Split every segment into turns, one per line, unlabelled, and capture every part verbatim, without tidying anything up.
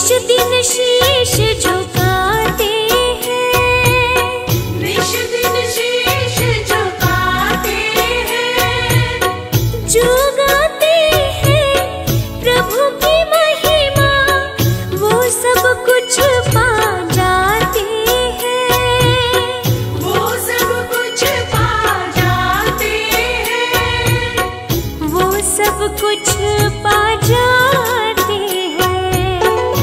निश दिन शीश झुकाते हैं, निश दिन शीश झुकाते हैं, जो गाते हैं प्रभु की महिमा वो सब कुछ पा जाते हैं, वो सब कुछ पा जाते हैं, वो सब कुछ पा जाते हैं।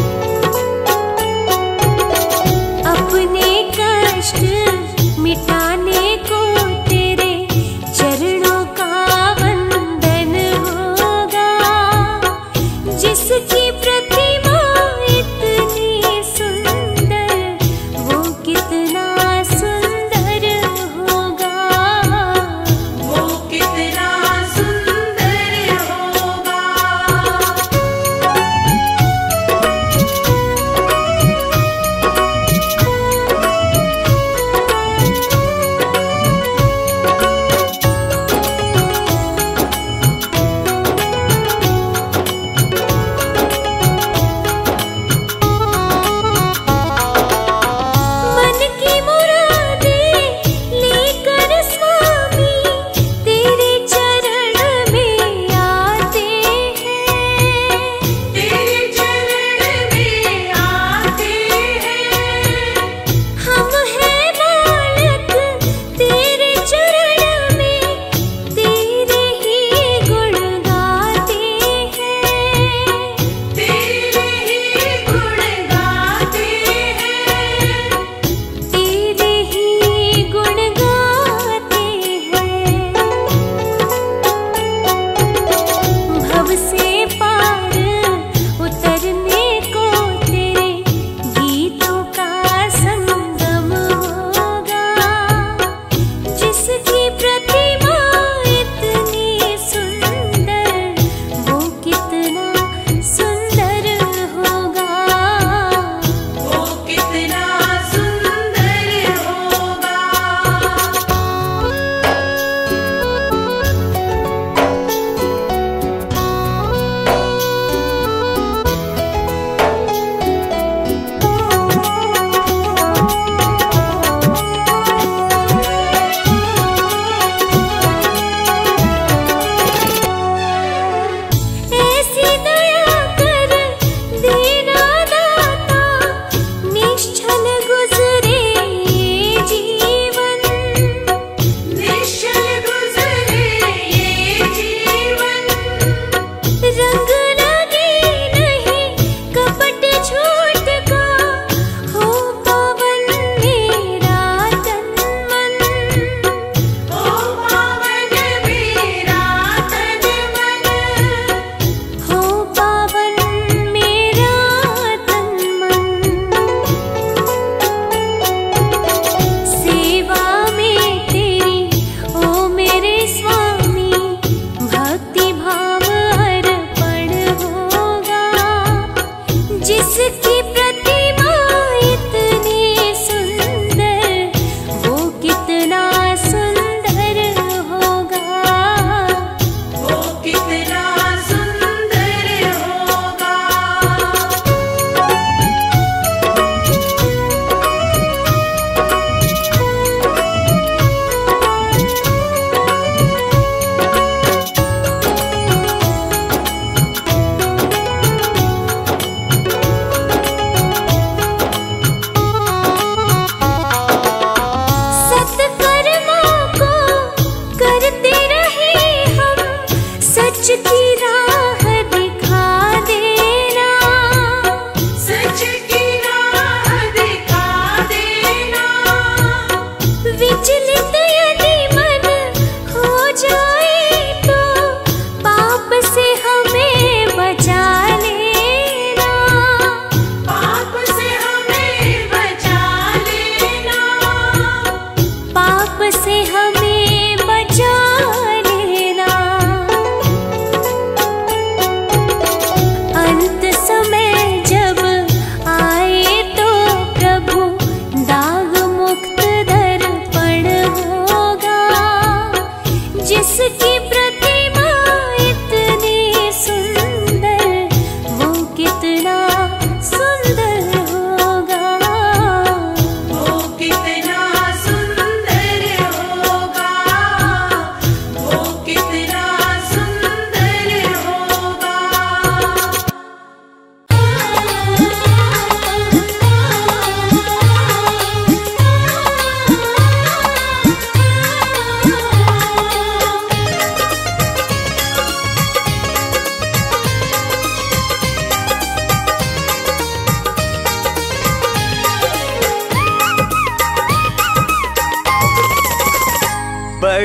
अपने कष्ट मिटाने को तेरे चरणों का वंदन होगा, जिसकी प्रतिमा इतनी सुंदर वो कितना सुंदर होगा, वो कितना सुंदर होगा। मन की मुरादें लेकर स्वामी तेरे चरण में आते हैं, तेरे चरण में आते हैं। हम हैं बालक तेरे चरण में, तेरे ही गुण गाते हैं, तेरे ही गुण गाते हैं, तेरे ही गुण गाते हैं। भव से पार उतरने को तेरे गीतों का संगम होगा, जिसकी प्रतिमा इतनी सुंदर वो कितना सुंदर होगा, वो कितना सुंदर होगा। ऐसी दया कर देना दाता, निश्चल गुजरे ये जीवन, निश्चल गुजरे ये जीवन। रंग लगे नहीं कपट झूठ का, हो पावन मेरा तन मन, हो पावन मेरा तन मन, हो पावन मेरा तन मन। सेवा में तेरी ओ मेरे स्वामी भक्ति भाव अर्पण होगा, जिसकी प्रतिमा इतनी सुंदर वो कितना सुंदर होगा, वो कितना सुंदर होगा।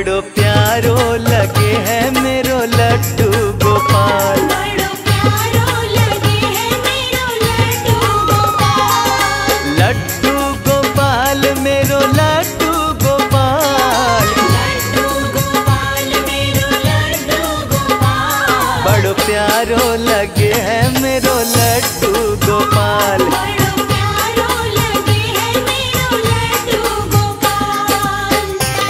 बड़ो प्यारो लगे है मेरो लड्डू गोपाल।
बड़ो प्यारो लगे है मेरो लड्डू गोपाल।
लड्डू गोपाल मेरो लड्डू गोपाल।
लड्डू गोपाल मेरो लड्डू गोपाल।
बड़ो प्यारो लगे है मेरो लड्डू गोपाल।
बड़ो प्यारो लगे है मेरो लड्डू गोपाल।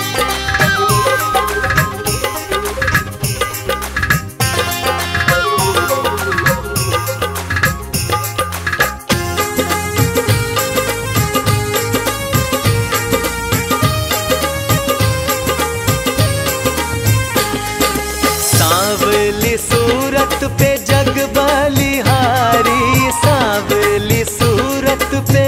सांवली सूरत पे जग बलिहारी, सांवली सूरत पे,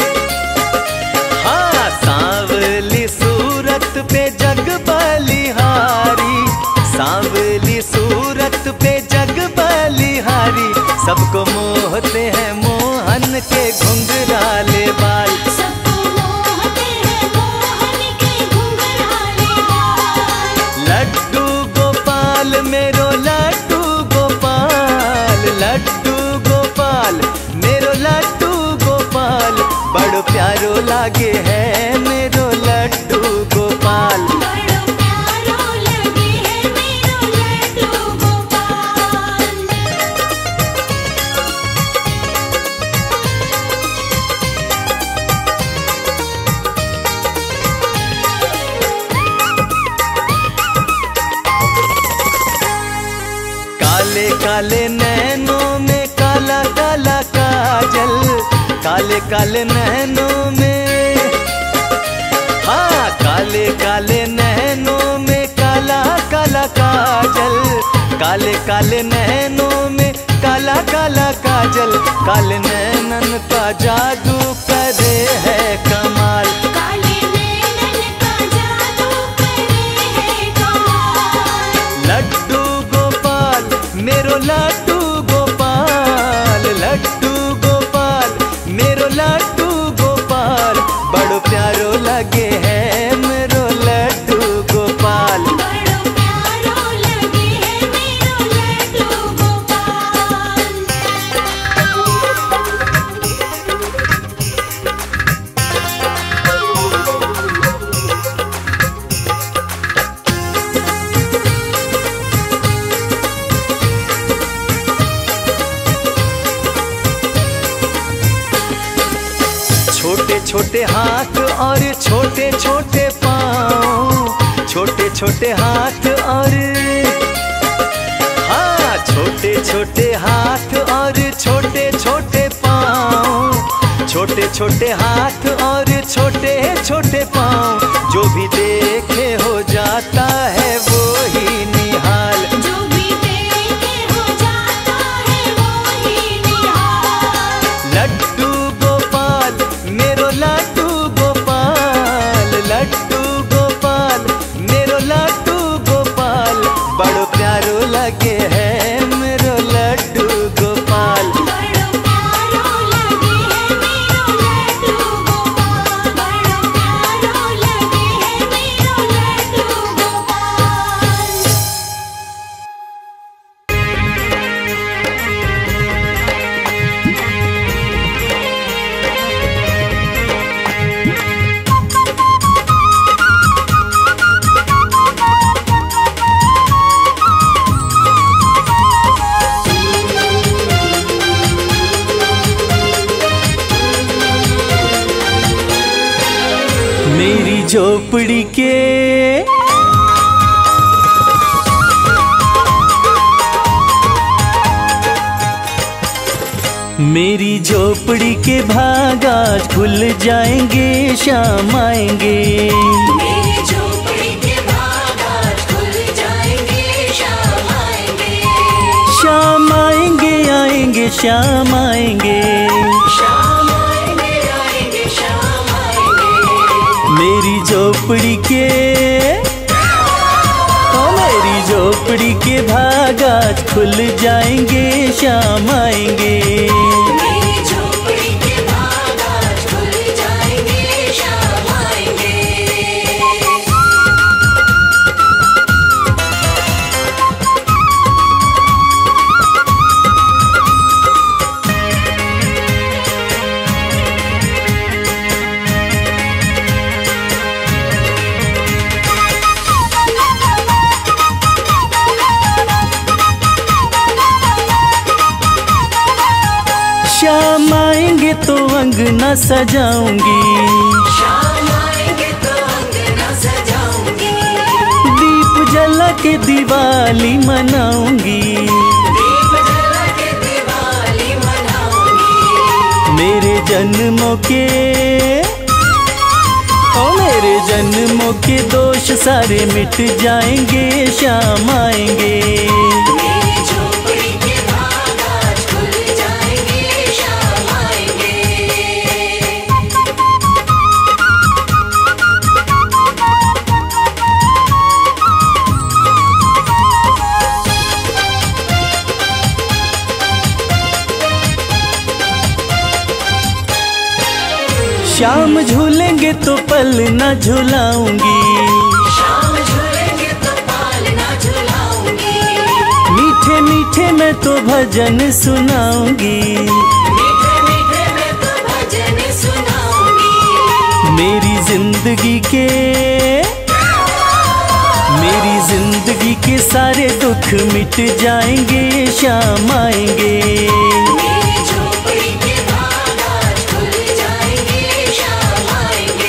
हाँ सांवली सूरत पे जग बलिहारी, सांवली सूरत पे जग बलिहारी। सबको मोहते हैं मोहन के घुंघराले बाल।
सबको मोहते हैं मोहन के घुंघराले बाल।
लड्डू गोपाल मेरो लड्डू गोपाल। लड्डू गोपाल मेरो लड्डू गोपाल। बड़ो प्यारो लागे है मेरो लड्डू गोपाल।
बड़ो प्यारो लगे है मेरो लड्डू गोपाल।
काले काले नैनों में काला काला काजल, काले काले नैनों में, हाँ काले काले नैनों में काला काला काजल, काले काले नैनों में काला काला काजल। काले नैनन का जादू करे है कमाल।
काले नैनन का जादू करे है कमाल।
लड्डू गोपाल मेरो लड्डू गोपाल। लड्डू गोपाल मेरो लड्डू गोपाल। बड़ो प्यारो लगे है मेरो लड्डू गोपाल।
बड़ो प्यारो लगे है मेरो लड्डू गोपाल।
छोटे छोटे हाथ और छोटे छोटे पाँव, छोटे छोटे हाथ और, हाँ छोटे छोटे हाथ और छोटे छोटे पाँव, छोटे छोटे हाथ और छोटे छोटे पाँव। जो भी देखे हो जाता है वो ही निहाल।
जो भी देखे हो जाता है वो ही निहाल।
लड्डू गोपाल मेरो लड्डू गोपाल। लड्डू गोपाल मेरो लड्डू गोपाल। बड़ो प्यारो लगे है मेरो लड्डू गोपाल।
बड़ो प्यारो लगे है मेरो लड्डू गोपाल। बड़ो प्यारो लगे है मेरो लड्डू गोपाल।
मेरी झोपड़ी के मेरी झोपड़ी के भाग आज खुल जाएंगे, शाम आएंगे।
मेरी झोपड़ी के भाग आज खुल जाएंगे, शाम आएंगे।
शाम आएंगे आएंगे शाम आएंगे।
शाम आएंगे आएंगे शाम आएंगे।
मेरी झोपड़ी के ओ मेरी झोपड़ी के भाग आज खुल जाएंगे, शाम आएंगे।
मेरी झोपड़ी के भाग आज खुल जाएंगे, शाम आएंगे।
अंगना सजाऊंगी,
शाम आएंगे तो अंगना सजाऊंगी,
दीप जला के दिवाली मनाऊंगी,
दीप जला के दिवाली मनाऊंगी।
मेरे जन्मों के ओ मेरे जन्मों के दोष सारे मिट जाएंगे, शाम आएंगे।
मेरी झोपड़ी के भाग आज खुल जाएंगे, शाम आएंगे।
शाम झूलेंगे तो पल न झुलाऊंगी,
शाम झूलेंगे तो पाल ना झुलाऊंगी,
मीठे मीठे मैं तो भजन सुनाऊंगी,
मीठे मीठे मैं तो भजन सुनाऊंगी।
मेरी जिंदगी के मेरी जिंदगी के सारे दुख मिट जाएंगे, शाम आएंगे।
मेरी झोपड़ी के भाग आज खुल जाएंगे, शाम आएंगे।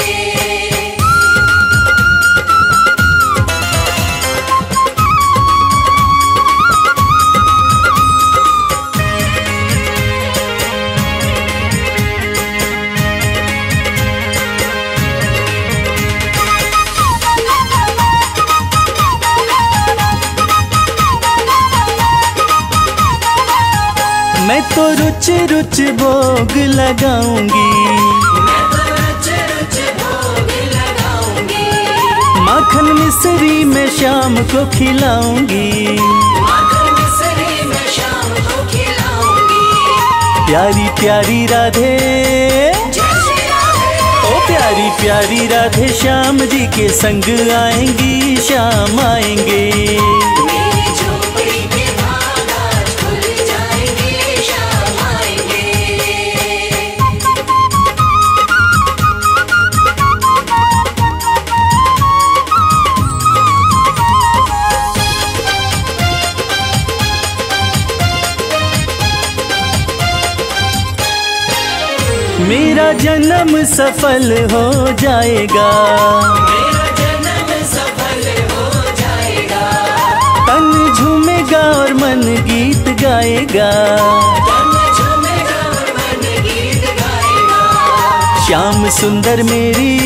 मैं तो रुच रुच भोग लगाऊंगी,
मैं तो रुच रुच भोग लगाऊंगी,
माखन मिश्री में शाम को खिलाऊंगी,
माखन मिश्री में शाम को खिलाऊंगी।
प्यारी प्यारी राधे
जय श्री राधे,
ओ प्यारी प्यारी राधे श्याम जी के संग आएंगी, शाम आएंगे।
मेरी झोपड़ी के भाग आज खुल जाएंगे, शाम आएंगे।
मेरा जन्म सफल हो जाएगा,
मेरा जन्म सफल हो जाएगा,
तन झूमेगा और मन गीत गाएगा,
तन झूमेगा और मन गीत गाएगा।
श्याम सुंदर मेरी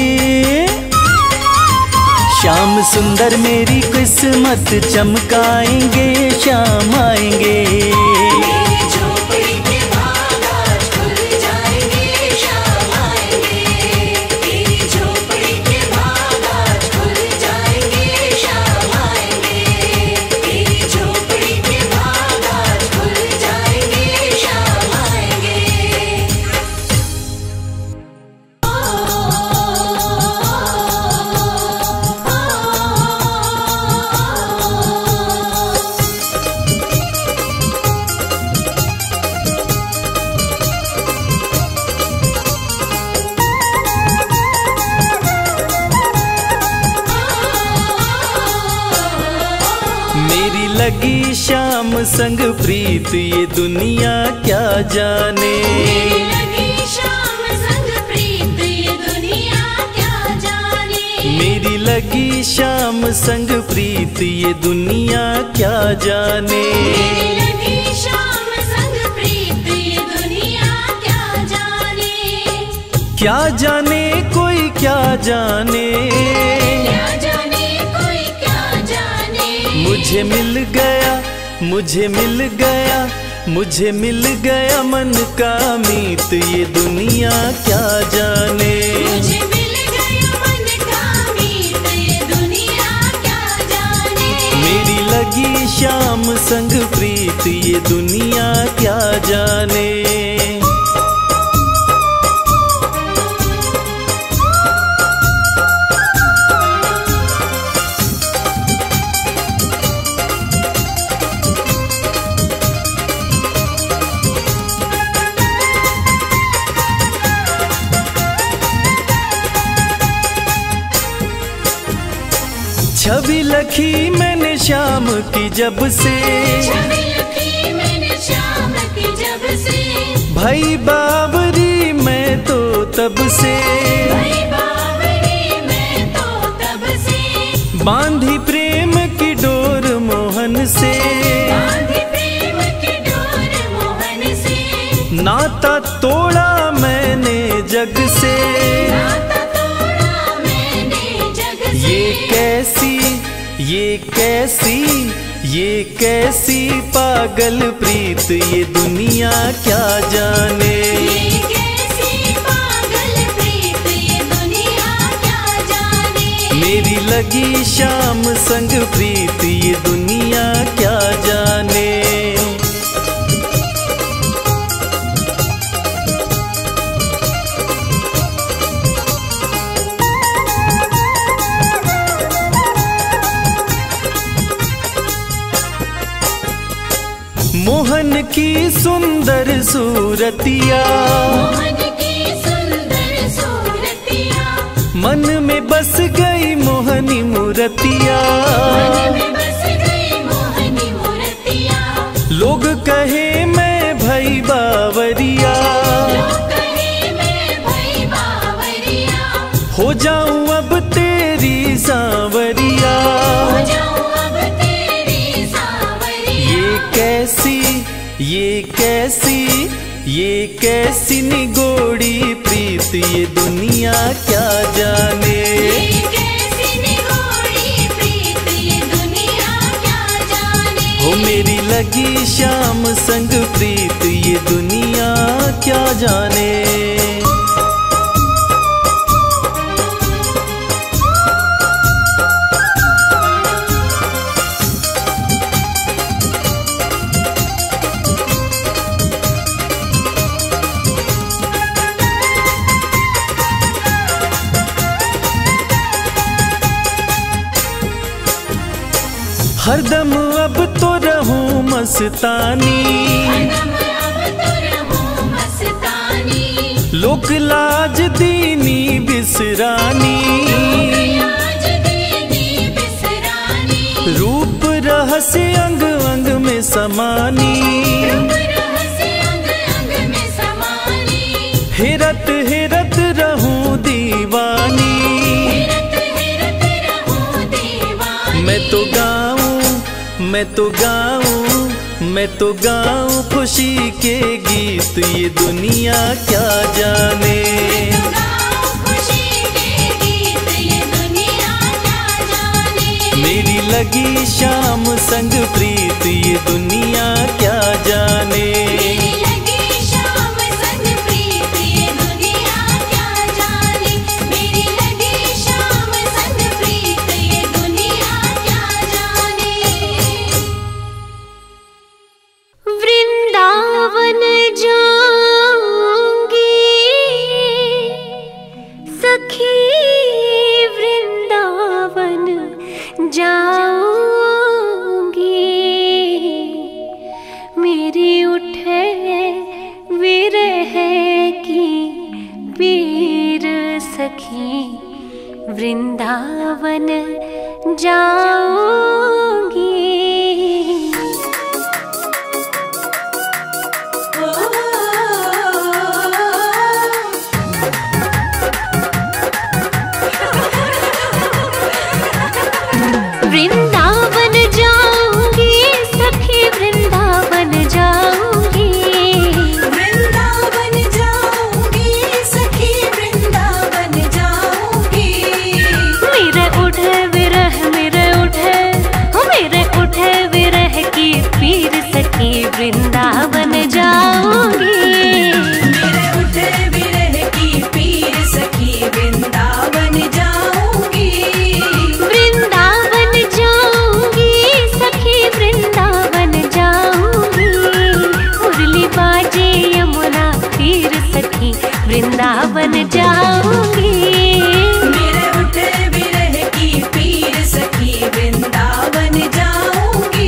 श्याम सुंदर मेरी किस्मत चमकाएंगे, शाम आएंगे।
मेरी झोपड़ी के भाग आज खुल जाएंगे, शाम आएंगे। मेरी झोपड़ी के भाग आज खुल जाएंगे, शाम आएंगे। मेरी झोपड़ी के भाग आज खुल जाएंगे, शाम आएंगे।
मेरी लगी शाम संग प्रीत ये दुनिया क्या जाने,
लगी शाम संग प्रीत ये दुनिया क्या जाने,
मेरी लगी शाम संग प्रीत ये दुनिया क्या जाने,
लगी शाम संग प्रीत ये दुनिया क्या जाने,
क्या जाने कोई क्या जाने,
क्या जाने कोई क्या जाने।
मुझे मिल गया मुझे मिल गया मुझे मिल गया मन का मीत ये दुनिया क्या जाने,
मुझे मिल गया मन का मीत ये दुनिया क्या जाने।
मेरी लगी शाम संग प्रीत ये दुनिया क्या जाने। छवि लखी मैंने शाम की जब से,
छवि लखी मैंने शाम की जब से,
भाई बावरी मैं तब से,
भई बावरी मैं तो तब से,
बांधी प्रेम की डोर मोहन से,
बांधी प्रेम की डोर मोहन से,
नाता तोड़ा मैंने जग से।
नाता तोड़ा मैंने जग से।
ये कैसी ये कैसी ये कैसी पागल प्रीत, ये दुनिया क्या जाने।
ये कैसी पागल प्रीत, ये दुनिया क्या जाने।
मेरी लगी शाम संग प्रीत, ये दुनिया क्या जाने। मोहन की सुंदर सूरतिया,
मोहन की सुंदर सूरतिया,
मन में बस गई मोहनी मूर्तिया।
मन में बस गई मोहनी मूर्तिया।
लोग कहे मैं भई बावरिया,
लोग कहे मैं भई बावरिया,
हो जाऊं अब तेरी सांवरिया।
हो जाऊं अब तेरी सांवरिया।
ये कैसी ये कैसी ये कैसी निगोड़ी प्रीत, ये दुनिया क्या जाने।
ये कैसी निगोड़ी प्रीत, ये दुनिया क्या जाने।
हो मेरी लगी शाम संग प्रीत, ये दुनिया क्या जाने। हरदम अब तो रहूं मस्तानी,
हरदम अब तो रहूं मस्तानी।
लोक लाज दीनी बिसरानी।
लाज दीनी बिसरानी।
रूप रहस्य अंग अंग में समानी।
रूप रहस्य अंग अंग में समानी।
हेरत हेरत रहूं दीवानी।
हेरत हेरत रहूं दीवानी।
मैं तो गाऊं मैं तो गाऊं मैं तो गाऊं खुशी के गीत, ये दुनिया क्या जाने।
मैं तो गाऊं खुशी के गीत, ये दुनिया क्या जाने।
मेरी लगी शाम संग प्रीत, ये दुनिया क्या जाने।
मेरी लगी शाम संग प्रीत, ये दुनिया क्या जाने। मेरी लगी शाम संग प्रीत, ये दुनिया क्या जाने। वृंदावन जाऊंगी सखी, वृंदावन जाऊंगी। मेरी उठे विरह की पीर सखी, वृंदावन जाऊंगी। वृंदावन जाऊंगी सखी, वृंदावन जाऊंगी।
वृंदावन जाऊंगी सखी, वृंदावन जाऊंगी।
मेरे उठे विरह, मेरे उठे हो मेरे उठे विरह की पीर सखी, वृंदावन जाऊंगी।
मेरे उठे विरह की पीर सखी, वृंदावन जाऊंगी।
वृंदावन जाऊंगी सखी, वृंदावन जाऊंगी। मुरली बाजे यमुना तीर सखी, वृंदावन जाऊंगी।
मेरे उठे विरह की पीर सखी, वृंदावन जाऊंगी।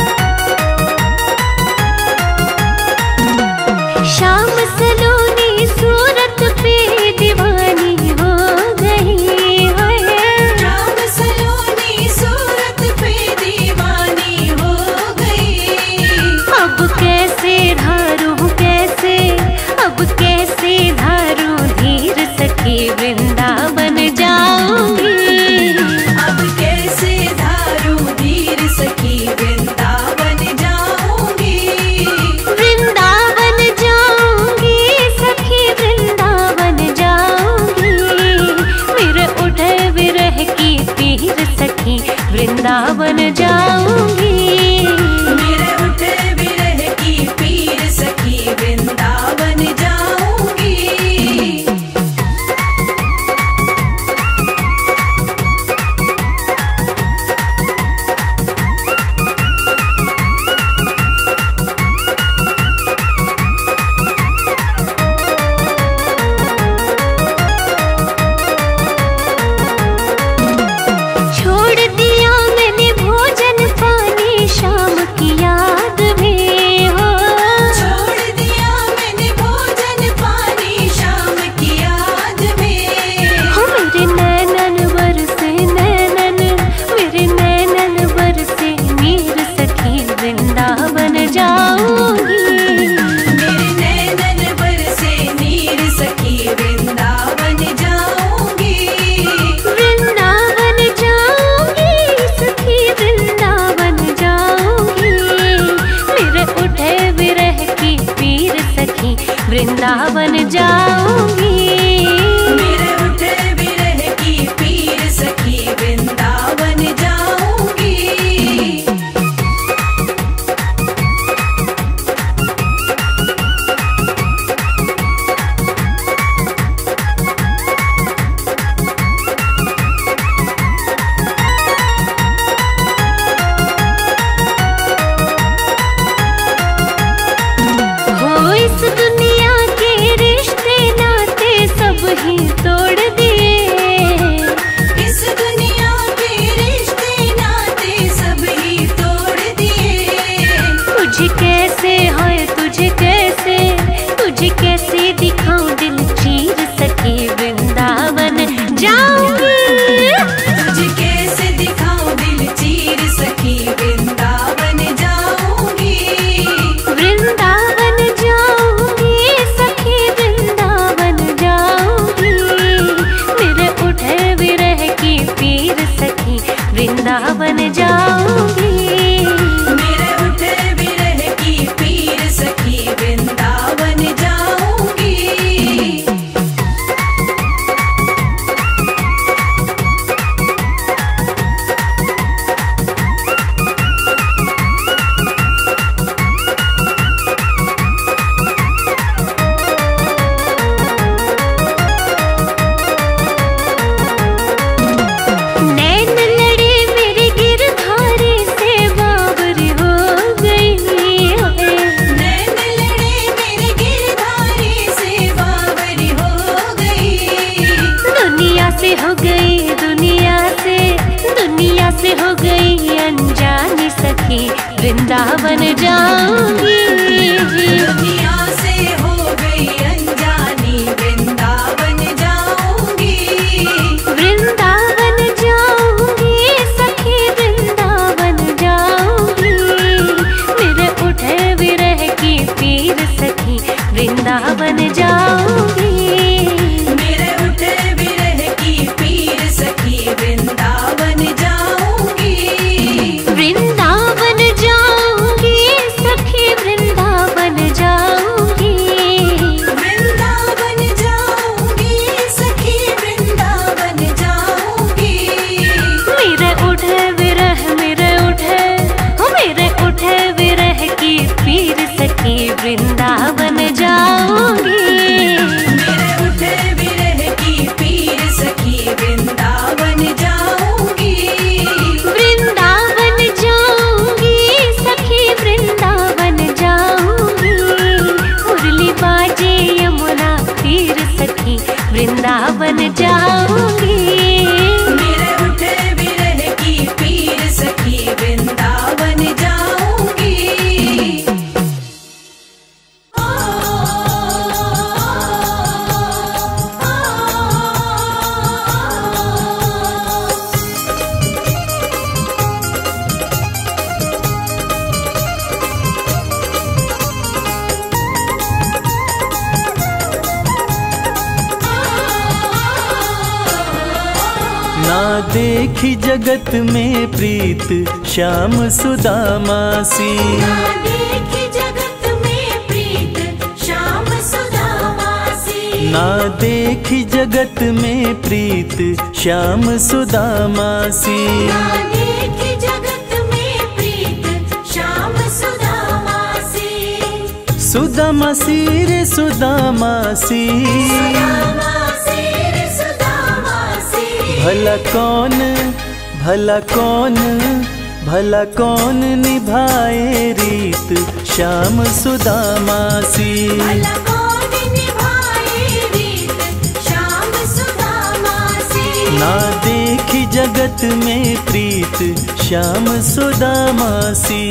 श्याम सलोनी
सूरत पे दीवानी हो गई है।
राम सलोनी सूरत पे दीवानी हो गई।
अब कैसे धारूं कैसे अब कैसे धारूं धीर सखी वृंदावन जाऊंगी।
अब कैसे धारूं धीर सखी वृंदावन जाऊंगी।
वृंदावन जाऊंगी सखी वृंदावन जाऊंगी। मेरे उठे विरह की पीर सखी वृंदावन जाऊंगी।
मेरे उठे विरह की पीर सखी वृंदावन जाऊंगी।
छोड़ दिया मैंने भोजन पानी शाम की याद में हो।
छोड़ दिया मैंने भोजन पानी शाम की याद में।
हो मेरे नैनन बरसे नैनन मेरे नैनन बरसे नीर सखी वृंदावन जाऊंगी।
मेरे नैनन बरसे नीर सखी वृंदावन जाऊंगी।
वृंदावन जाऊंगी सखी वृंदावन जाऊंगी। मेरे उठे विरह की पीर सखी वृंदावन जाऊंगी।
मेरे उठे विरह की पीर सखी वृंदावन जाऊंगी।
हो इस दुनिया के रिश्ते नाते सब ही तोड़ दिए।
इस दुनिया के रिश्ते नाते सब ही तोड़ दिए।
तुझे कैसे है तुझे कैसे तुझे कैसे दिखाऊं दिल चीर सखी वृंदावन जाऊंगी।
तुझे कैसे दिखाऊं दिल चीर सखी वृंदावन जाऊंगी।
वृंदावन जाऊंगी सखी वृंदावन जाऊंगी। मेरे उठे विरह की पीर सखी वृंदावन जाऊंगी।
मेरे उठे विरह की पीर सखी वृंदावन जाऊंगी।
नैन लड़े मेरे गिरधारी से बावरी हो गई है।
नैन लड़े मेरे गिरधारी से बावरी हो गई।
दुनिया से हो गई दुनिया से दुनिया से हो गई अनजानी सखी वृंदावन जाऊंगी।
दुनिया से हो गई अनजानी वृंदावन जाऊंगी।
वृंदावन जाऊंगी सखी वृंदावन जाऊंगी। मेरे उठे विरह की पीर सखी वृंदावन जाऊंगी।
मेरे उठे विरह की पीर सखी वृंदावन जाऊंगी।
वृंदावन जाऊंगी सखी वृंदावन जाऊंगी।
वृंदावन जाऊंगी सखी वृंदावन जाऊंगी।
मेरे उठे विरह मेरे उठे हो मेरे उठे विरह की पीर सखी वृंदावन जाऊंगी।
मेरे उठे विरह की पीर सखी वृंदावन जाऊंगी।
वृंदावन जाऊंगी सखी वृंदावन जाऊंगी। मुरली बाजे यमुना तीर सखी वृंदावन जाऊंगी।
मेरे उठे विरह की पीर सखी वृंदावन जाऊंगी।
देखी जगत में प्रीत श्याम सुदामा सी।
ना देखी जगत में प्रीत श्याम सुदामा सी।
ना देखी जगत में प्रीत श्याम सुदामा सी।
ना देखी जगत में प्रीत श्याम सुदामा सी।
सुदामा सी रे सुदामा सी।
सुदामा सी रे सुदामा सी।
भला कौन भला कौन भला कौन निभाए रीत श्याम सुदामा सी।
भला कौन निभाए रीत श्याम सुदामा सी।
ना देखी जगत में प्रीत श्याम सुदामा सी।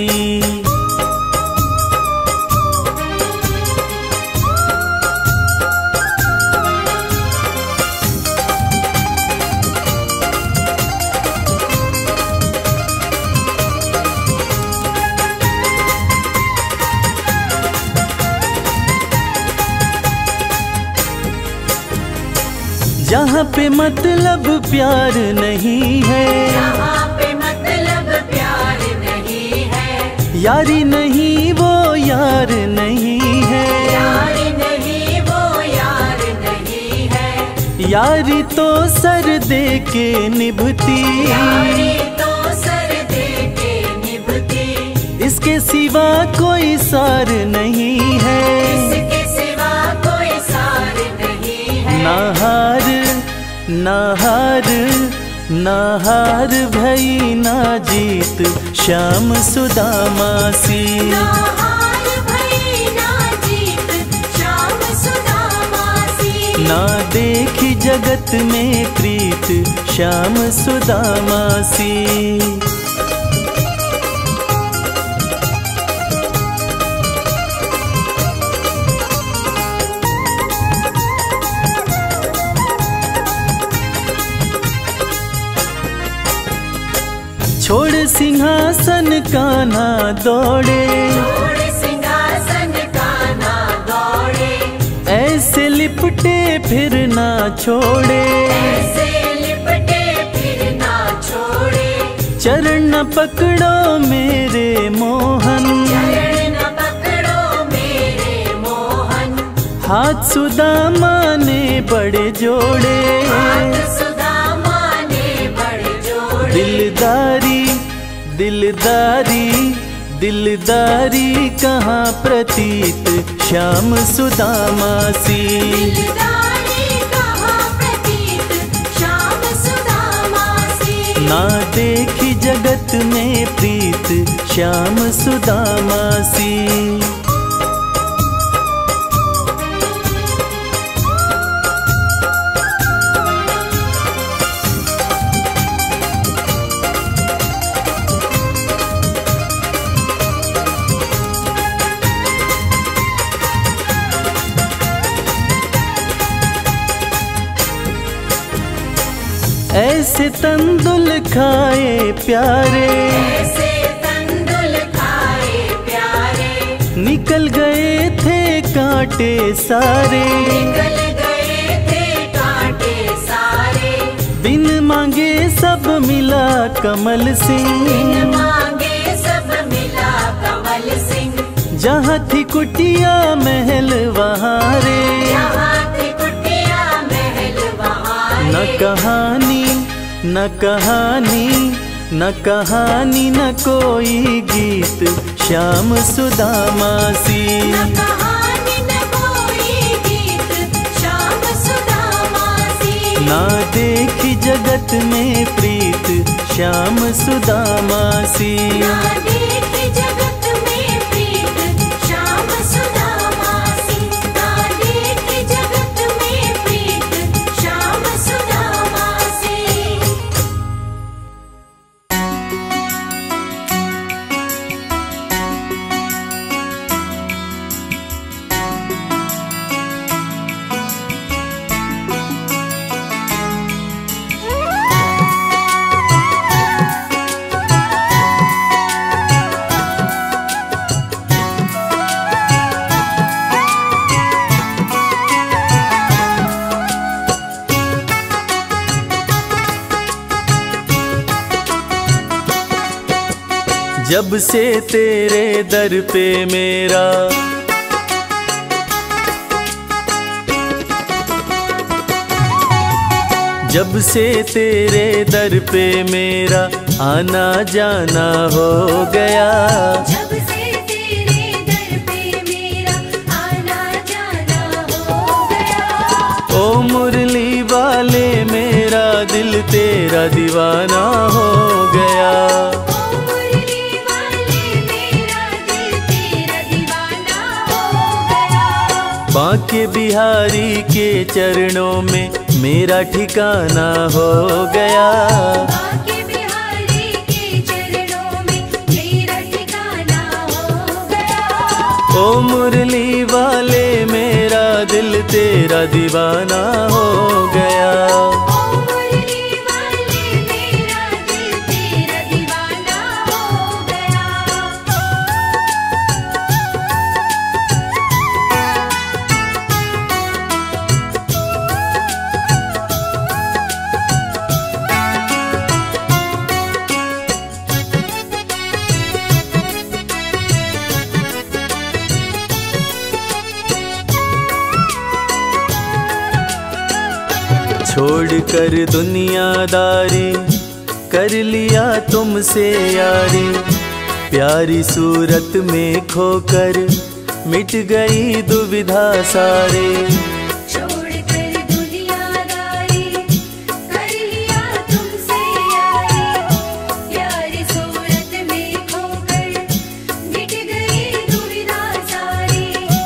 जहाँ पे मतलब प्यार नहीं है,
जहाँ पे मतलब प्यार नहीं है,
यारी नहीं वो यार नहीं है।
यार नहीं वो यार नहीं है।
यारी तो सर दे के निभती,
यारी तो सर दे के निभती।
इसके सिवा कोई सार नहीं है।
इसके सिवा कोई सार नहीं है।
ना हार ना हार ना हार भई ना जीत श्याम सुदामा सी।
ना हार भई ना जीत श्याम सुदामा सी।
ना देखी जगत में प्रीत श्याम सुदामा सी। छोड़ सिंहासन कान्हा दौड़े,
छोड़ सिंहासन कान्हा दौड़े।
ऐसे लिपटे फिर ना छोड़े,
ऐसे लिपटे फिर ना छोड़े।
चरण न पकड़ो मेरे मोहन,
चरण न पकड़ो मेरे मोहन।
हाथ सुदामा ने बड़े जोड़े।
हाथ सुदामा ने बड़े जोड़े।
दिलदारी दिलदारी दिलदारी कहाँ प्रतीत श्याम सुदामा सी।
दिलदारी कहाँ प्रतीत श्याम सुदामा सी।
ना देखी जगत में प्रीत श्याम सुदामा सी। ऐसे तंदुल खाए प्यारे,
ऐसे तंदुल खाए प्यारे।
निकल गए थे कांटे सारे,
निकल गए थे कांटे सारे।
बिन मांगे सब मिला कमल सिंह,
बिन मांगे सब मिला कमल सिंह।
जहाँ थी कुटिया महल वहाँ रे।
जहाँ थी कुटिया महल वहाँ
न
रे।
कहानी न कहानी न कहानी न कोई गीत श्याम सुदामा सी।
न कहानी न कोई गीत श्याम सुदामा सी।
ना देखी जगत में प्रीत श्याम सुदामा सी।
ना देखी जगत में प्रीत श्याम सुदामा सी। ना देखी जगत में प्रीत श्याम सुदामा सी।
जब से तेरे दर पे मेरा जब से तेरे दर पे मेरा आना जाना हो गया।
जब से तेरे दर पे मेरा आना जाना हो गया।
ओ मुरली वाले मेरा दिल तेरा दीवाना हो गया।
ओ मुरली वाले मेरा दिल तेरा दीवाना हो गया।
बांके बिहारी के चरणों में मेरा ठिकाना हो गया।
बांके बिहारी के चरणों में मेरा ठिकाना हो गया।
ओ मुरली वाले मेरा दिल तेरा दीवाना हो गया।
ओ मुरली वाले मेरा दिल तेरा दीवाना हो गया।
छोड़ कर दुनियादारी कर लिया तुमसे यारी। प्यारी सूरत में खोकर मिट गई दुविधा सारे।
छोड़ कर दुनियादारी कर लिया तुमसे यारी। प्यारी सूरत में खोकर मिट गई दुविधा सारी।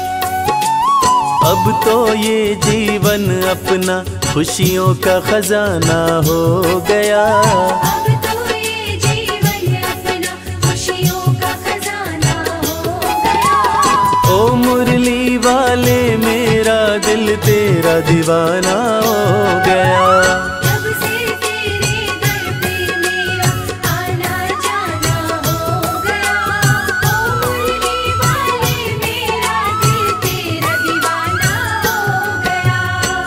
अब तो ये जीवन अपना खुशियों का खजाना हो गया।
अब तो ये जीवन अपना खुशियों का खजाना हो गया।
ओ मुरली वाले मेरा दिल तेरा दीवाना हो गया।
जब से तेरे दर पे मेरा आना जाना हो गया। ओ मुरली वाले मेरा दिल तेरा दीवाना हो गया।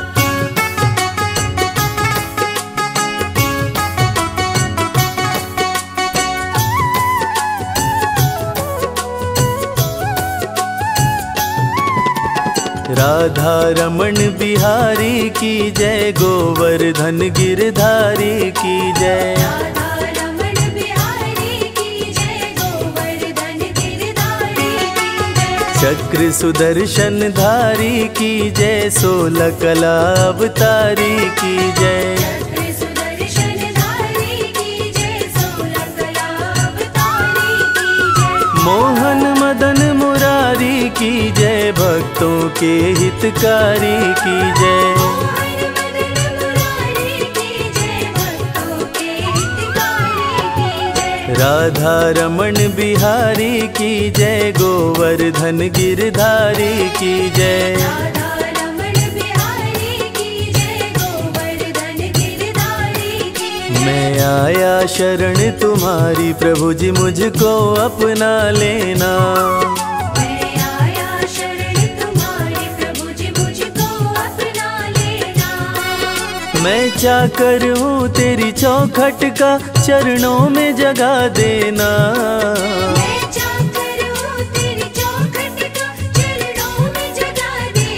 राधा रमण बिहारी की जय। गोवर्धन गिरधारी की जय।
राधा रमण बिहारी की जय। गोवर्धन गिरधारी की जय।
चक्र सुदर्शन धारी की जय। सोलह कला अवतारी की जय।
चक्र सुदर्शन धारी की जय। सोलह कला अवतारी की जय।
मोहन मदन मुरारी की जय। भक्तों के हितकारी की जय।
मोहन मदन मुरारी की जय। भक्तों के हितकारी की जय।
राधा रमण बिहारी की जय। गोवर्धन गिरधारी की जय।
राधा रमण बिहारी की जय। गोवर्धन गिरधारी की जय।
मैं आया शरण तुम्हारी प्रभु जी मुझको अपना लेना।
मैं आया शरण तुम्हारी प्रभु जी मुझको अपना लेना।
मैं चाकर हूँ तेरी चौखट का चरणों में जगा देना।
मैं चाकर हूँ तेरी चौखट का चरणों में जगा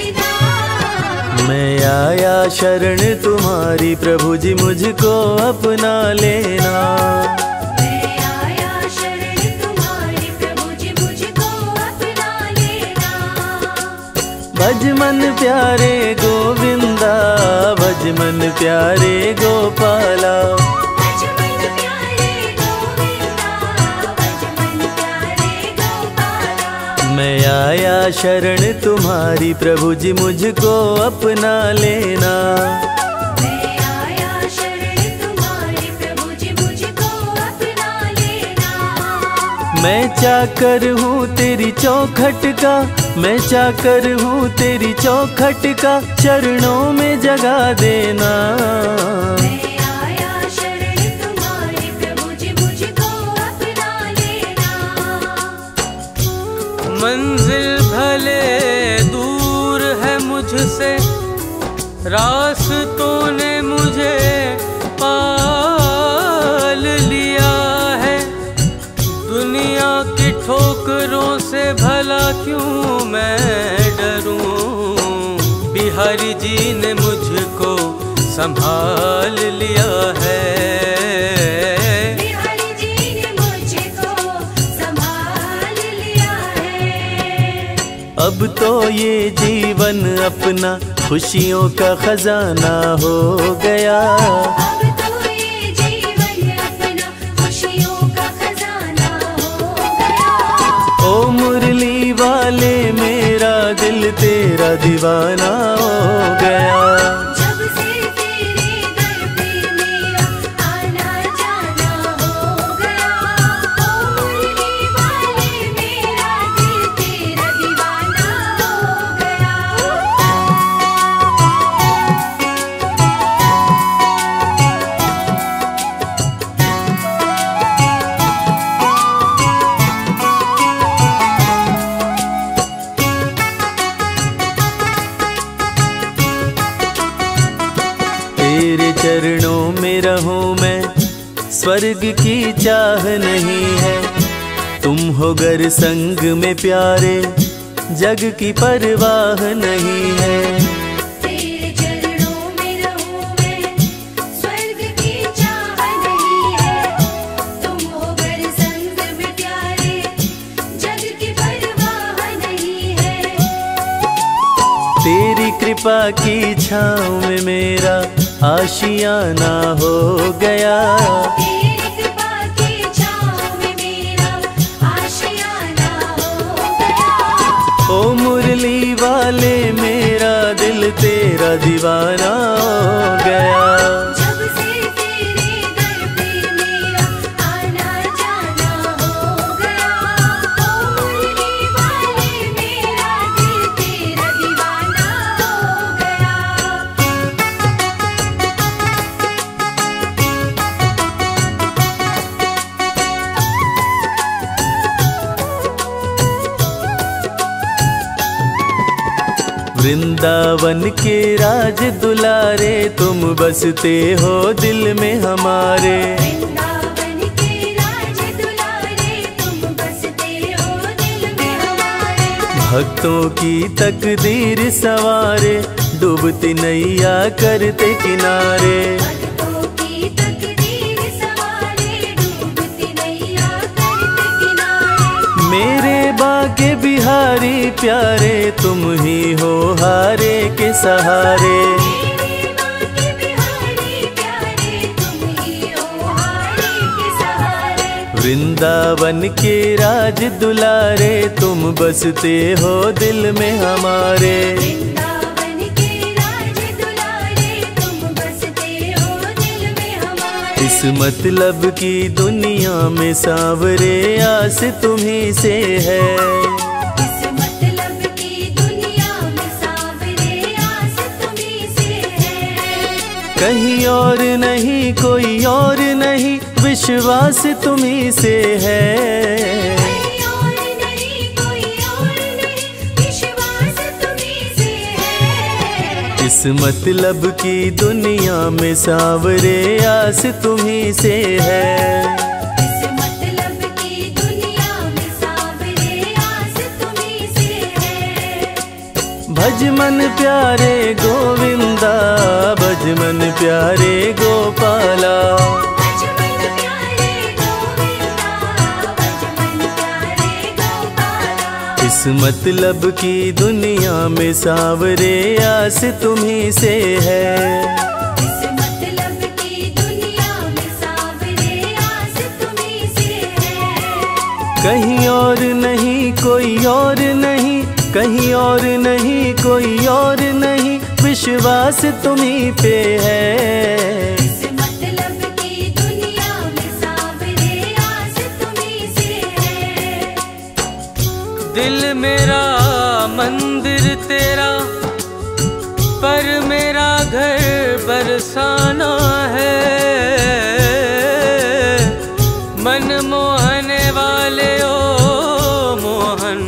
देना।
मैं आया शरण तुम्हारी प्रभु जी मुझको अपना लेना।
मैं आया शरण तुम्हारी प्रभु जी मुझको अपना लेना।
भज मन प्यारे गोविंदा। भज मन प्यारे गोपाला।
भज मन प्यारे गोविंदा। भज मन प्यारे गोपाला।
मैं आया शरण तुम्हारी प्रभु जी मुझको अपना लेना।
मैं आया शरण तुम्हारी प्रभु जी मुझको अपना लेना।
मैं चाकर हूँ तेरी चौखट का। मैं चाकर हूँ तेरी चौखट का चरणों में जगा देना।
मैं आया शरण तुम्हारी प्रभु जी मुझको अपना लेना।
मंजिल भले दूर है मुझसे। रास्तों ने मुझे पाल लिया है। दुनिया क्यों मैं डरूं, बिहारी जी ने मुझको संभाल लिया है।
बिहारी जी ने मुझको संभाल लिया है।
अब तो ये जीवन अपना खुशियों का खजाना हो गया।
अब तो ये जीवन अपना खुशियों का खजाना हो गया।
ओ मुरली वाले मेरा दिल तेरा दीवाना हो गया।
जब से तेरे दर पे मेरा आना जाना हो गया। ओ मुरली वाले मेरा दिल तेरा दीवाना हो गया।
तेरे चरणों में रहूं मैं, स्वर्ग की चाह नहीं है। तुम हो गर संग में प्यारे, जग की परवाह नहीं है।
तेरे चरणों में रहूं मैं, स्वर्ग की चाह नहीं है। तुम हो गर संग में प्यारे, जग की परवाह नहीं है।
तेरी कृपा की छाँव में मेरा आशियाना हो गया।
तेरी कृपा की छाँव में मेरा आशियाना हो गया।
ओ मुरली वाले मेरा दिल तेरा दीवाना हो गया।
जब से तेरे दर पे मेरा आना जाना हो गया। ओ मुरली वाले मेरा दिल तेरा दीवाना हो गया।
वृंदावन के राज दुलारे, तुम बसते हो दिल में हमारे।
वृंदावन के राज दुलारे, तुम बसते हो दिल में हमारे।
भक्तों की तकदीर सवारे, डूबती नैया करते किनारे।
भक्तों की तकदीर सवारे, डूबती नैया करते किनारे।
मेरे बाके बिहारी प्यारे, तुम ही हो हारे के सहारे।
मेरे बाके बिहारी प्यारे, तुम ही हो हारे के सहारे।
वृंदावन के राज दुलारे, तुम बसते हो दिल में हमारे।
वृंदावन के राज दुलारे, तुम बसते हो दिल में हमारे।
इस मतलब की दुनिया में सांवरे, आस तुम्ही से है।
इस मतलब की दुनिया में सांवरे, आस तुम्ही से है।
कहीं और नहीं कोई और नहीं, विश्वास तुम्ही से है।
कोई और नहीं, कोई और नहीं, विश्वास तुम्ही से है।
इस मतलब की दुनिया में सांवरे, आस तुम्ही से है।
इस मतलब की दुनिया में सांवरे, आस तुम्ही से है।
भज मन प्यारे गोविंदा, भज मन प्यारे गोपाला।
भज मन प्यारे गोविंदा, भज मन प्यारे गोपाला।
इस मतलब की दुनिया में सांवरे, आस तुम्ही से है।
इस मतलब की दुनिया में सांवरे, आस तुम्ही से है।
कहीं और नहीं कोई और नहीं, कहीं और नहीं कोई और नहीं, विश्वास तुम्ही पे है।
इस मतलब की दुनिया में सांवरे, आस तुम्ही से है।
दिल मेरा मंदिर तेरा, पर मेरा घर बरसाना है। मन मोहने वाले ओ मोहन,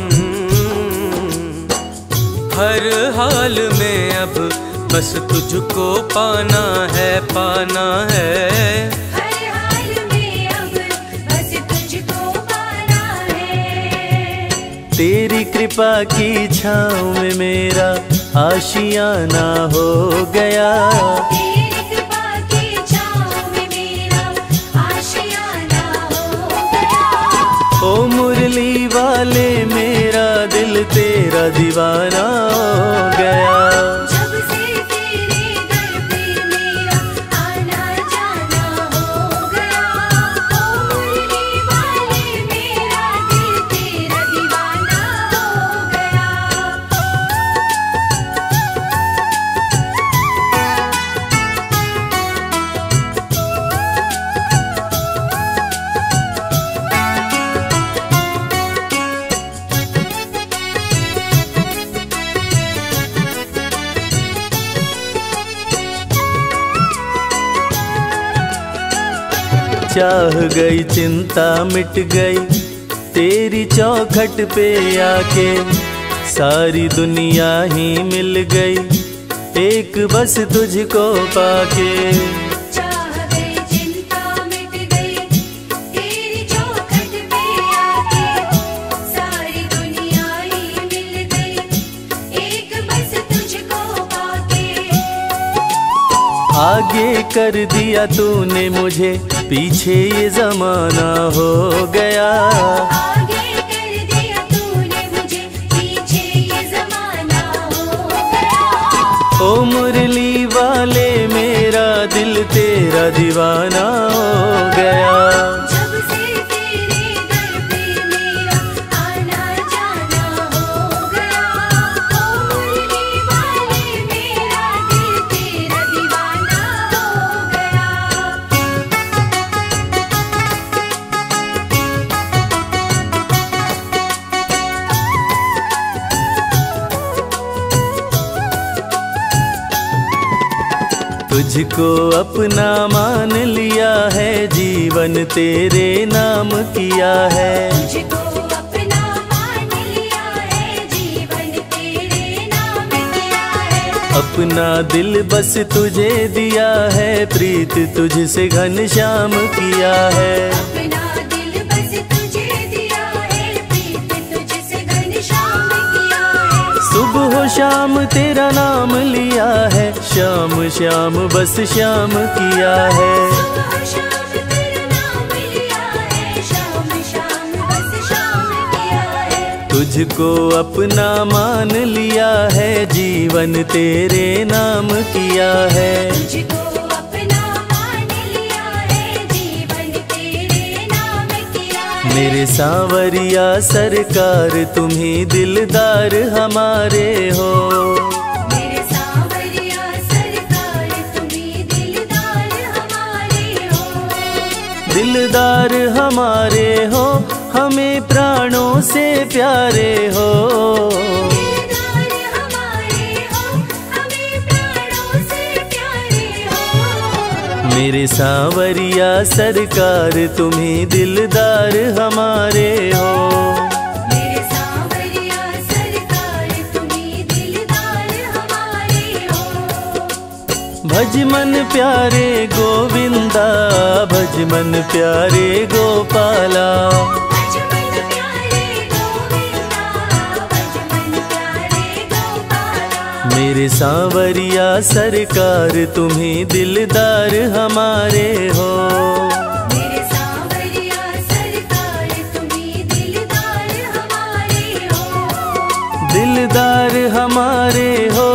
हर हाल में अब बस तुझको पाना है, पाना है।
हर हाल में अब बस तुझको पाना है।
तेरी कृपा की छाँव में मेरा आशियाना हो गया।
तेरी कृपा की छाँव में मेरा आशियाना हो गया।
ओ मुरली वाले मेरा दिल तेरा दीवाना हो गया।
जब से तेरे दर पे मेरा आना जाना हो गया। ओ मुरली वाले मेरा दिल तेरा दीवाना हो गया।
चाह गई चिंता मिट गई तेरी चौखट पे आके, सारी दुनिया ही मिल गई एक बस तुझको पाके।
चाह गई चिंता मिट गई तेरी चौखट पे आके, सारी दुनिया ही मिल गई एक बस तुझको पाके।
आगे कर दिया तूने मुझे, पीछे ये जमाना हो गया।
आगे कर दिया तूने मुझे, पीछे ये जमाना हो गया।
ओ मुरली वाले मेरा दिल तेरा दीवाना हो गया।
जब से तेरे दर पे मेरा आना जाना हो गया। ओ मुरली वाले मेरा दिल तेरा दीवाना हो गया।
तुझको अपना मान लिया है, जीवन तेरे नाम किया है।
तुझको अपना मान लिया है, जीवन तेरे नाम किया है।
अपना दिल बस तुझे दिया है, प्रीत तुझसे घनश्याम किया है।
अपना दिल बस तुझे दिया है, प्रीत तुझसे घनश्याम किया है।
सुबह शाम तेरा नाम लिया है, श्याम श्याम बस श्याम किया है।
सुबह शाम तेरा नाम लिया है, शाम शाम बस शाम किया है।
तुझको अपना मान लिया है, जीवन तेरे नाम किया है।
तुझको अपना मान लिया है, जीवन तेरे नाम किया है।
मेरे सांवरिया सरकार तुम ही दिलदार हमारे हो।
मेरे सांवरिया सरकार तुम्ही दिलदार हमारे हो।
दिलदार हमारे हो, हमें प्राणों से प्यारे हो।
दिलदार हमारे हो, हमें प्राणों से प्यारे हो।
मेरे सांवरिया सरकार तुम ही दिलदार हमारे हो।
मेरे सांवरिया सरकार तुम्ही दिलदार हमारे हो।
भज मन प्यारे गोविंदा, भज मन प्यारे गोपाला।
भज मन प्यारे गोविंदा, भज मन प्यारे गोपाला।
मेरे सांवरिया सरकार तुम ही दिलदार हमारे हो।
मेरे सांवरिया सरकार तुम्ही दिलदार हमारे हो।
दिलदार हमारे हो,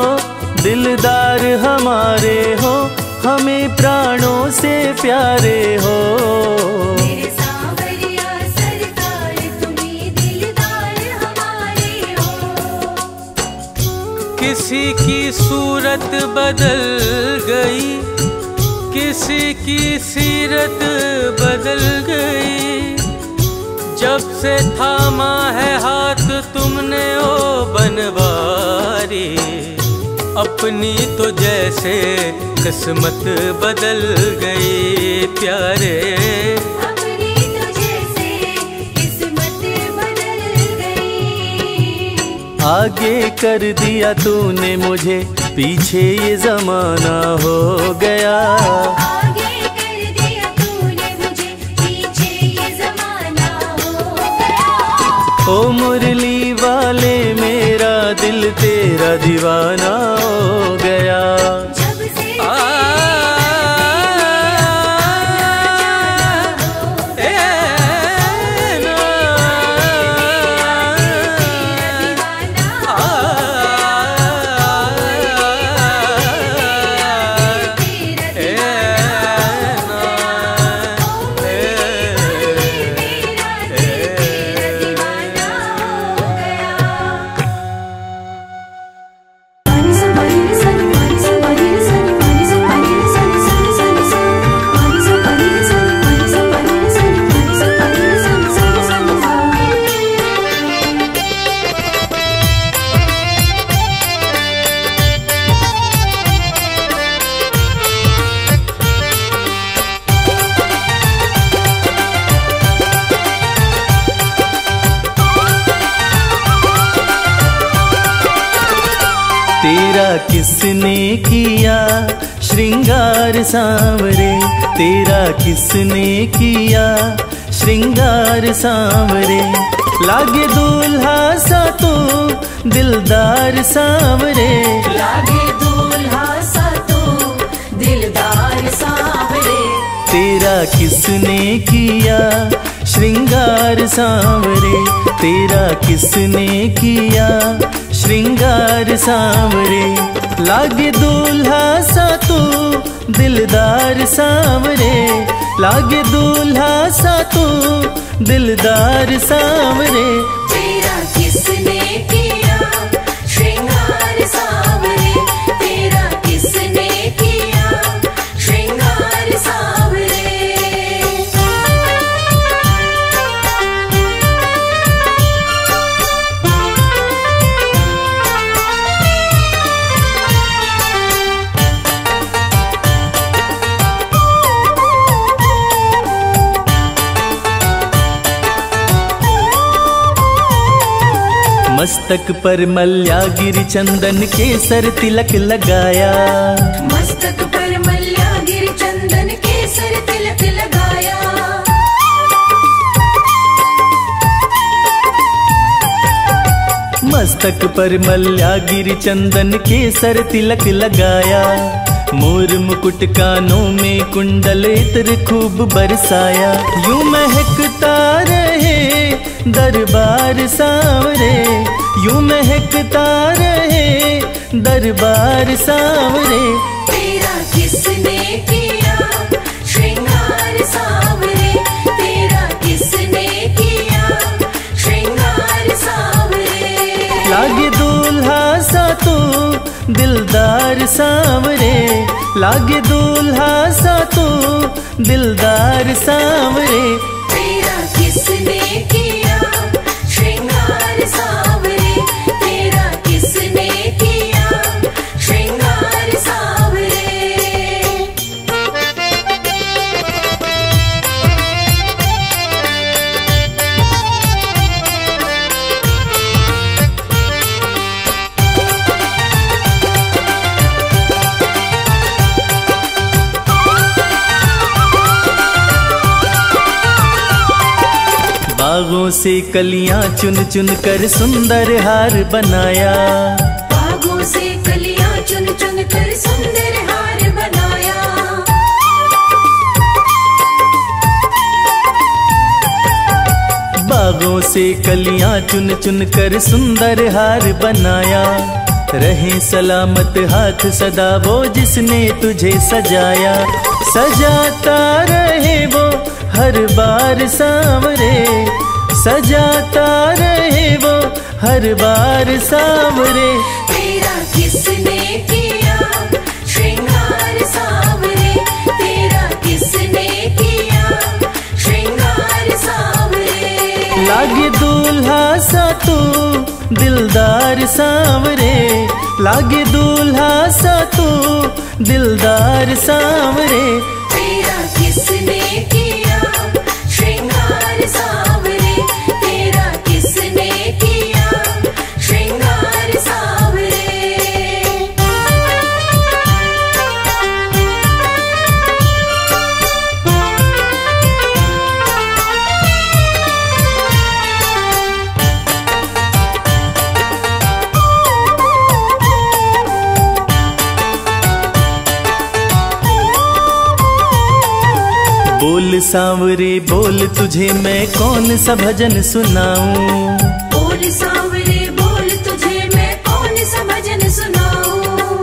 दिलदार हमारे हो, हमें प्राणों से प्यारे हो।
मेरे सांवरिया सरकार तुम्ही दिलदार हमारे हो।
किसी की सूरत बदल गई, किसी की सीरत बदल गई। जब से थामा है हाथ तुमने ओ बनवारी, अपनी तो जैसे किस्मत बदल गई प्यारे।
अपनी तो जैसे किस्मत बदल गई।
आगे कर दिया तूने मुझे, पीछे ये जमाना हो गया।
आगे कर दिया तूने मुझे, पीछे ये जमाना हो गया।
ओ मुरली वाले मेरा दिल तेरा दीवाना हो गया।
जब से
आ, ए, ना, आ, ए, ना,
तेरा किसने किया श्रृंगार सांवरे, तेरा किसने किया श्रृंगार सांवरे, लागे दूल्हा सा तू दिलदार सांवरे,
लागे दूल्हा सा तू दिलदार सांवरे।
तेरा किसने किया श्रृंगार सांवरे, तेरा किसने किया श्रृंगार सांवरे, लागे दूल्हा सा तू दिलदार सांवरे, लागे दूल्हा सा तू दिलदार सांवरे।
तेरा किसने किया श्रृंगार सांवरे, तेरा किसने किया श्रृंगार सांवरे।
मस्तक पर मल्यागिरी चंदन केसर तिलक लगाया,
मस्तक पर मल्यागिरी चंदन केसर तिलक लगाया,
मस्तक पर मल्यागिरी चंदन केसर तिलक लगाया, मोर मुकुट कानों में कुंडल इत्र खूब बरसाया, यूं महकता रहे दरबार सांवरे, यूं महकता रहे दरबार सांवरे।
तेरा किसने किया श्रृंगार सांवरे, तेरा किसने किया श्रृंगार सांवरे।
लागे दूल्हा सा तू दिलदार सांवरे, लागे दूल्हा सा तू दिलदार सांवरे।
तेरा किसने किया श्रृंगार सांवरे, तेरा किसने किया श्रृंगार सांवरे।
बागों से कलियां चुन चुन कर सुंदर हार बनाया,
बागों से कलियां चुन चुन कर सुंदर हार बनाया,
बागों से कलियां चुन चुन कर सुंदर हार बनाया, रहे सलामत हाथ सदा वो जिसने तुझे सजाया, सजाता रहे वो हर बार सांवरे, सजाता रहे वो हर बार सांवरे।
तेरा किसने किया श्रृंगार सांवरे, तेरा किसने किया श्रृंगार सांवरे।
लागे दूल्हा सा तू दिलदार सांवरे, लागे दूल्हा सा तू दिलदार सांवरे।
तेरा किसने किया श्रृंगार सांवरे, तेरा किसने किया श्रृंगार सांवरे।
बोल सांवरे बोल तुझे मैं कौन सा भजन सुनाऊं।
बोल सांवरे बोल तुझे मैं कौन सा भजन सुनाऊं।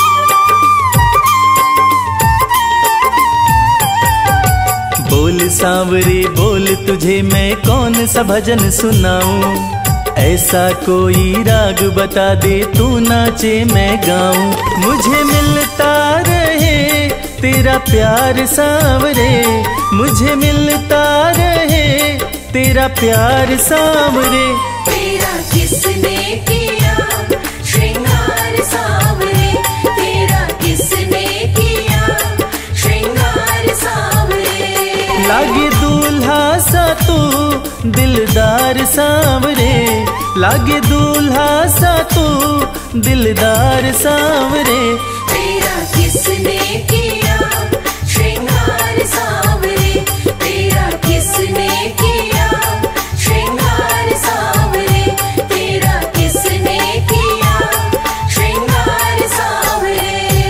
बोल सांवरे बोल तुझे मैं कौन सा भजन सुनाऊं। ऐसा कोई राग बता दे तू नाचे मैं गाऊं। मुझे मिलता रहे तेरा प्यार सांवरे, मुझे मिलता रहे तेरा प्यार सांवरे।
तेरा किसने किया श्रृंगार सांवरे, तेरा किसने किया श्रृंगार सांवरे।
लागे दूल्हा सा तू दिलदार सांवरे, लागे दूल्हा सा तू दिलदार सांवरे।
तेरा किसने किया श्रृंगार सांवरे, तेरा किसने किया श्रृंगार सांवरे, तेरा किसने किया श्रृंगार सांवरे।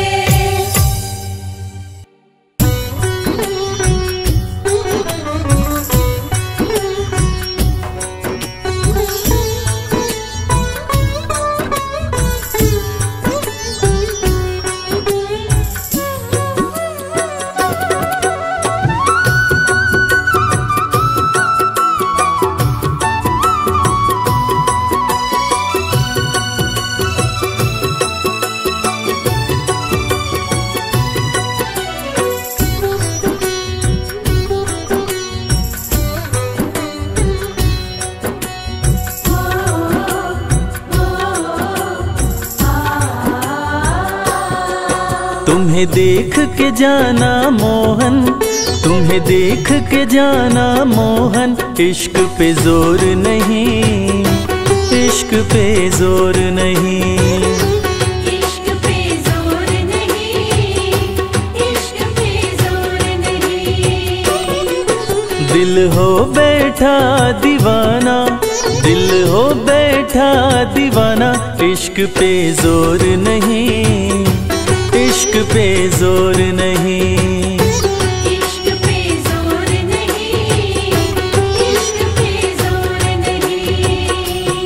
तुम्हें देख के जाना मोहन, तुम्हें देख के जाना मोहन। इश्क पे जोर नहीं, इश्क पे जोर नहीं,
इश्क पे जोर नहीं, इश्क पे जोर नहीं।
दिल हो बैठा दीवाना, दिल हो बैठा दीवाना। इश्क पे जोर नहीं, इश्क पे जोर नहीं,
इश्क पे जोर नहीं, इश्क पे जोर नहीं।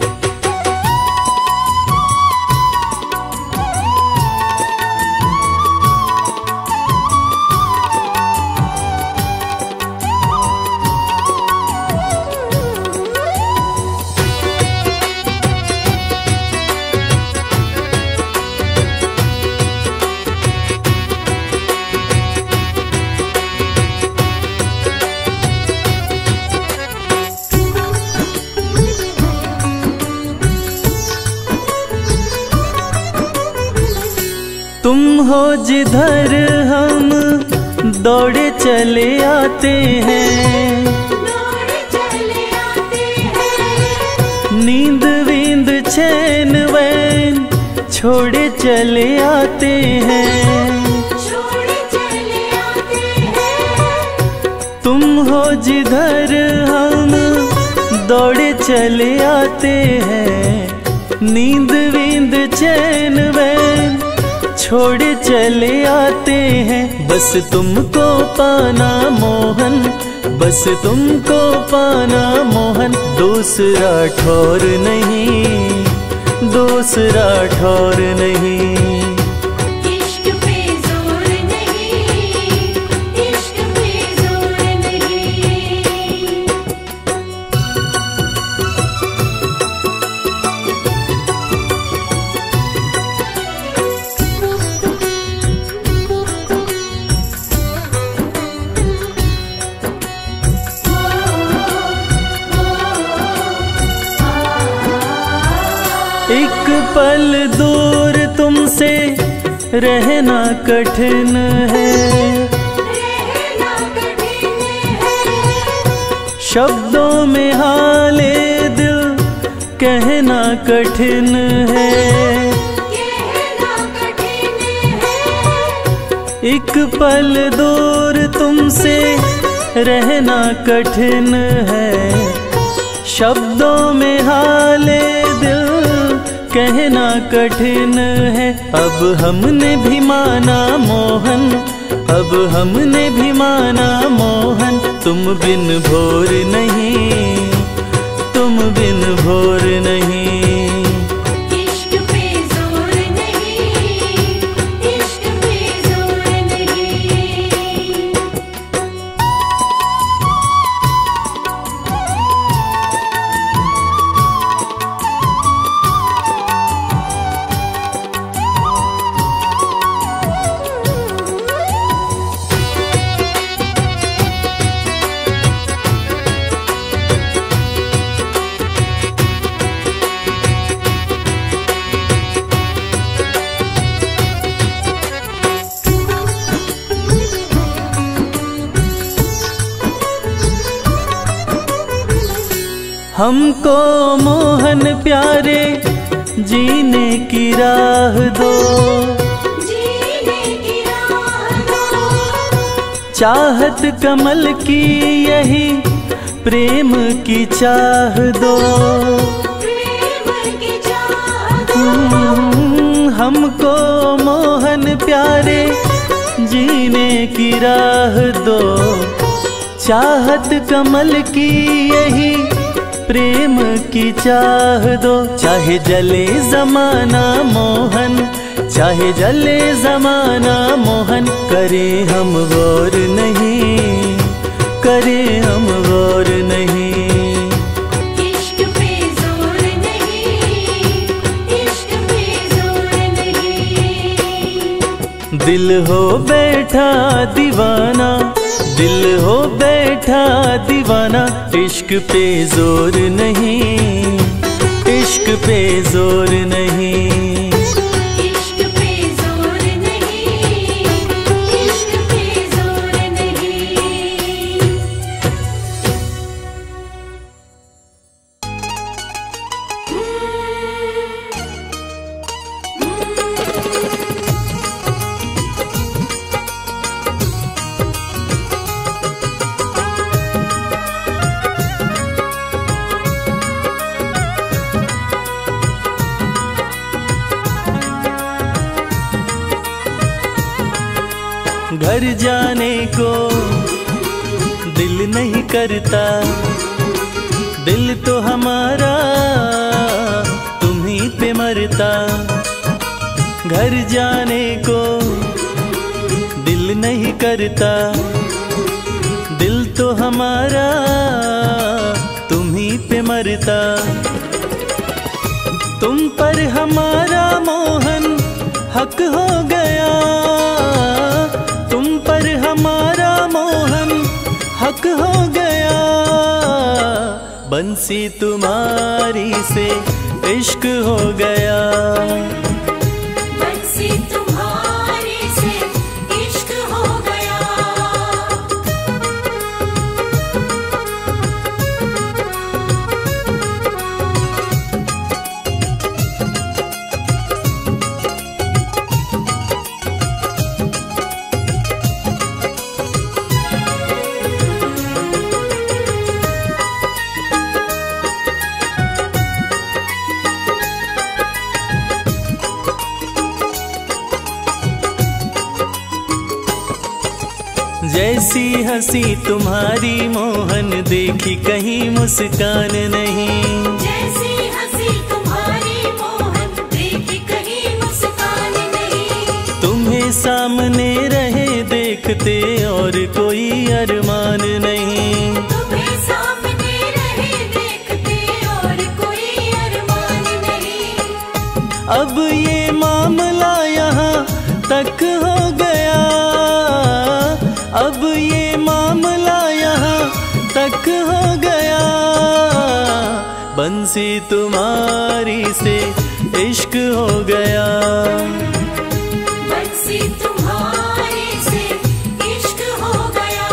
तुम हो जिधर हम दौड़े चले आते हैं।
दौड़े चले आते हैं,
नींद वींद चैन वैन छोड़े चले आते हैं।
छोड़े चले आते हैं।
तुम हो जिधर हम दौड़े चले आते हैं। नींद वींद चैन वैन छोड़े चले आते हैं। बस तुमको पाना मोहन, बस तुमको पाना मोहन। दूसरा ठौर नहीं, दूसरा ठौर नहीं।
इश्क पे जोर नहीं, इश्क पे जोर नहीं।
एक पल दूर तुमसे रहना कठिन है।
रहना कठिन है,
शब्दों में हाले दिल कहना कठिन है।
कहना कठिन है।
एक पल दूर तुमसे रहना कठिन है। शब्दों में हाले दिल कहना कठिन है। अब हमने भी माना मोहन,
अब हमने भी माना मोहन, तुम बिन भोर नहीं, तुम बिन भोर नहीं।
इश्क पे जोर नहीं, इश्क पे जोर नहीं।
हमको मोहन प्यारे जीने की राह दो,
जीने की राह दो।
चाहत कमल की यही प्रेम की चाह दो।
प्रेम की चाह दो।
हम्म, हमको मोहन प्यारे जीने की राह दो, चाहत कमल की यही प्रेम की चाह दो। चाहे जले जमाना मोहन, चाहे जले जमाना मोहन, करें हम गौर नहीं, करें हम गौर नहीं।
इश्क पे जोर नहीं, इश्क पे जोर नहीं।
दिल हो बैठा दीवाना, दिल हो बैठा दीवाना, इश्क पे जोर नहीं, इश्क पे जोर नहीं।
इश्क पे जोर नहीं, इश्क पे जोर नहीं।
घर जाने को दिल नहीं करता, दिल तो हमारा तुम्हीं पे मरता। घर जाने को दिल नहीं करता, दिल तो हमारा तुम्हीं पे मरता। तुम पर हमारा मोहन हक हो गया, तुम पर हमारा मोहन हक हो गया। बंसी तुम्हारी से इश्क हो गया,
बंसी तुम्हारे से इश्क हो गया।
जैसी हंसी तुम्हारी मोहन, देखी कहीं मुस्कान नहीं।
जैसी हंसी तुम्हारी मोहन, देखी कहीं मुस्कान नहीं।
तुम्हें सामने रहे देखते और कोई अरमान नहीं।
तुम्हें सामने रहे देखते और कोई अरमान नहीं।
अब ये मामला यहाँ तक हो गया, अब ये मामला यहाँ तक हो गया। बंसी तुम्हारी से इश्क हो गया,
बंसी तुम्हारे से इश्क हो गया।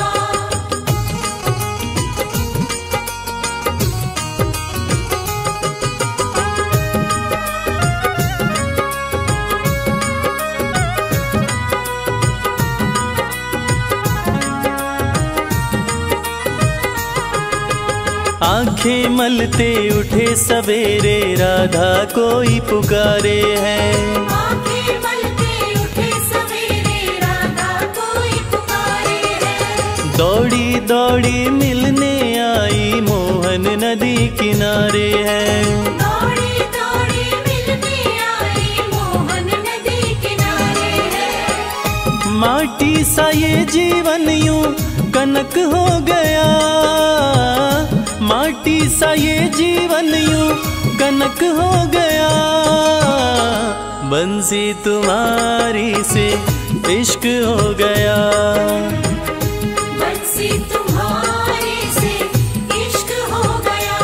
आंखें मलते उठे सवेरे, राधा कोई पुकारे है।
आंखें मलते उठे सवेरे, राधा को
दौड़ी मिलने आई मोहन नदी किनारे है।
दौड़ी दौड़ी मिलने आई मोहन नदी किनारे है।
माटी सा ये जीवन यूं कनक हो गया, माटी सा ये जीवन यूं कनक हो गया। बंसी तुम्हारी से इश्क हो गया,
बंसी तुम्हारे से इश्क हो गया।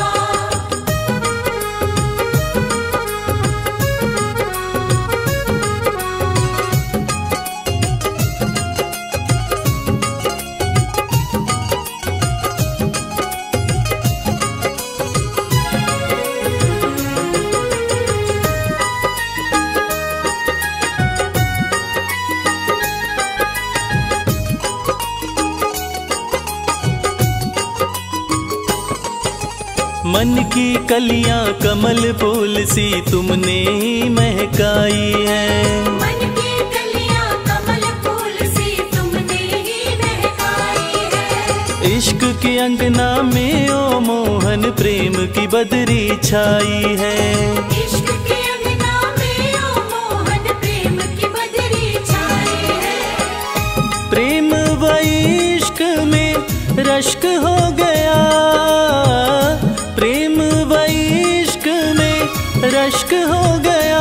मन की कलियां कमल फूल सी तुमने ही महकाई है।
मन की कलियां कमल फूल सी तुमने ही महकाई है।
इश्क के अंगना में ओ मोहन प्रेम की बदरी छाई है।
इश्क के अंगना में ओ मोहन प्रेम की बदरी छाई है।
प्रेम व इश्क में रश्क हो गया, प्रेम व इश्क में रश्क हो गया।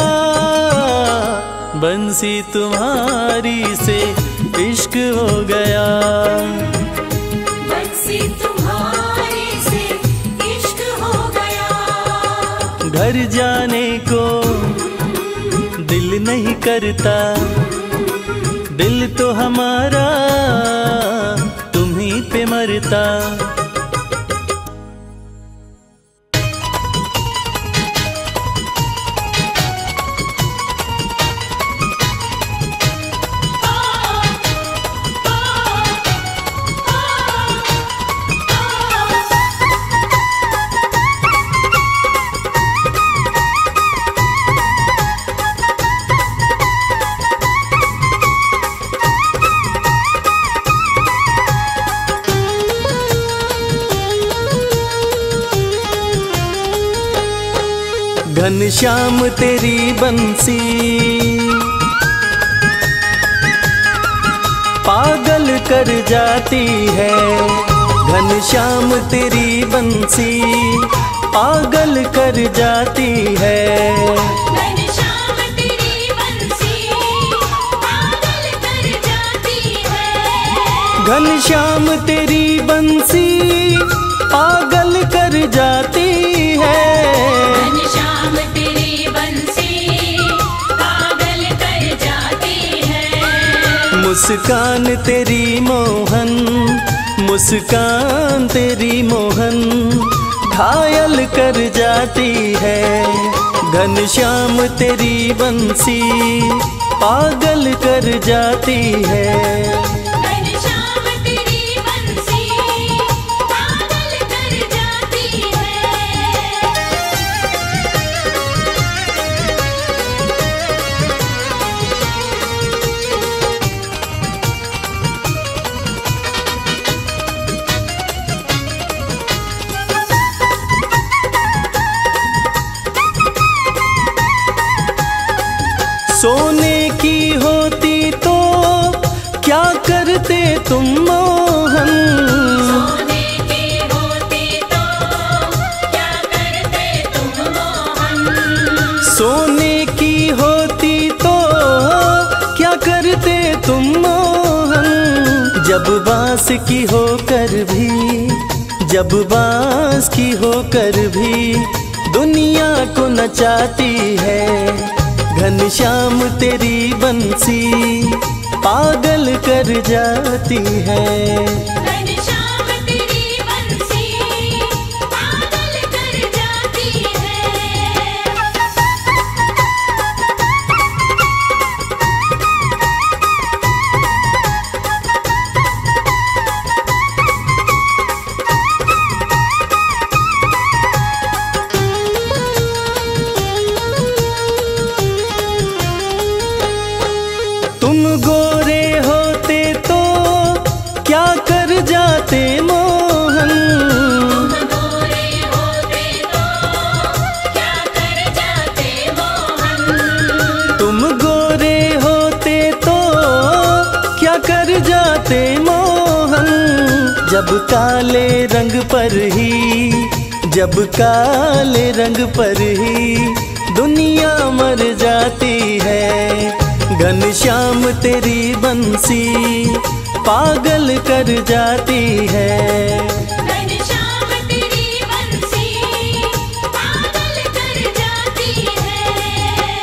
बंसी तुम्हारी से इश्क हो गया,
बंसी तुम्हारे से इश्क हो गया।
घर जाने को दिल नहीं करता, दिल तो हमारा तुम्हीं पे मरता। घनश्याम तेरी बंसी पागल कर जाती है, घनश्याम तेरी बंसी पागल कर जाती है।
घनश्याम तेरी बंसी पागल कर जाती है।
घनश्याम तेरी बंसी पागल कर जाती है।
घनश्याम तेरी बंसी पागल कर जाती है।
मुस्कान तेरी मोहन, मुस्कान तेरी मोहन घायल कर जाती है। घनश्याम तेरी बंसी पागल कर जाती है।
घनश्याम तेरी बंसी पागल कर जाती है।
सोने की होती तो क्या करते तुम मोहन,
सोने की होती तो क्या करते तुम मोहन।
सोने की होती तो क्या करते तुम मोहन। जब बांस की होकर भी, जब बांस की होकर भी दुनिया को नचाती है। घनश्याम तेरी बंसी पागल कर जाती है।
घनश्याम तेरी बंसी पागल कर जाती है।
जाते मोहन।
गोरे होते तो क्या कर जाते मोहन।
तुम गोरे होते तो क्या कर जाते मोहन। जब काले रंग पर ही, जब काले रंग पर ही दुनिया मर जाती है। घनश्याम तेरी बंसी पागल कर जाती है।
घनश्याम तेरी बंसी पागल कर जाती है।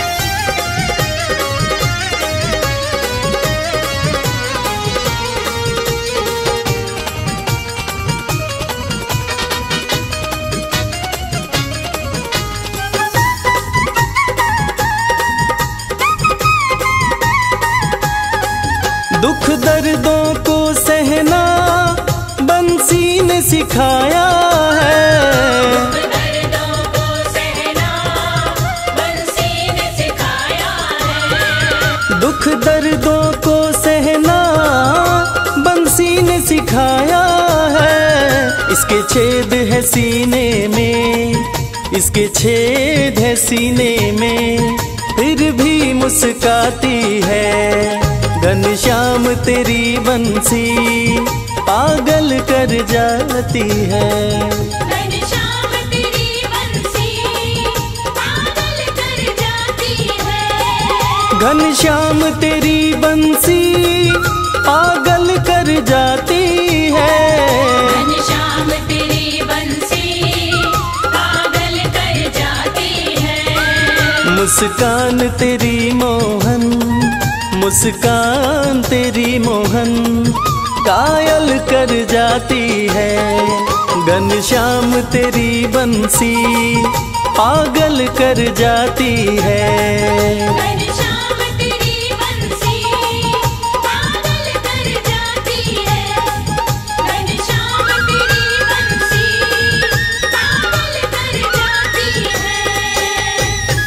दुख दर्दों को सहना बंसी ने सिखाया है।
दर्दों को सहना बंसी ने सिखाया है।
दुख दर्दों को सहना बंसी ने सिखाया है। इसके छेद है सीने में, इसके छेद है सीने में, फिर भी मुस्काती है। घनश्याम तेरी बंसी पागल कर जाती है।
घनश्याम तेरी बंसी पागल कर जाती है।
घनश्याम तेरी बंसी पागल कर जाती है।
घनश्याम तेरी बंसी पागल कर जाती है।
मुस्कान तेरी मोहन, मुस्कान तेरी मोहन कायल कर जाती है। घनश्याम तेरी बंसी पागल कर जाती है।
घनश्याम तेरी बंसी पागल कर जाती है। घनश्याम तेरी बंसी पागल कर जाती है।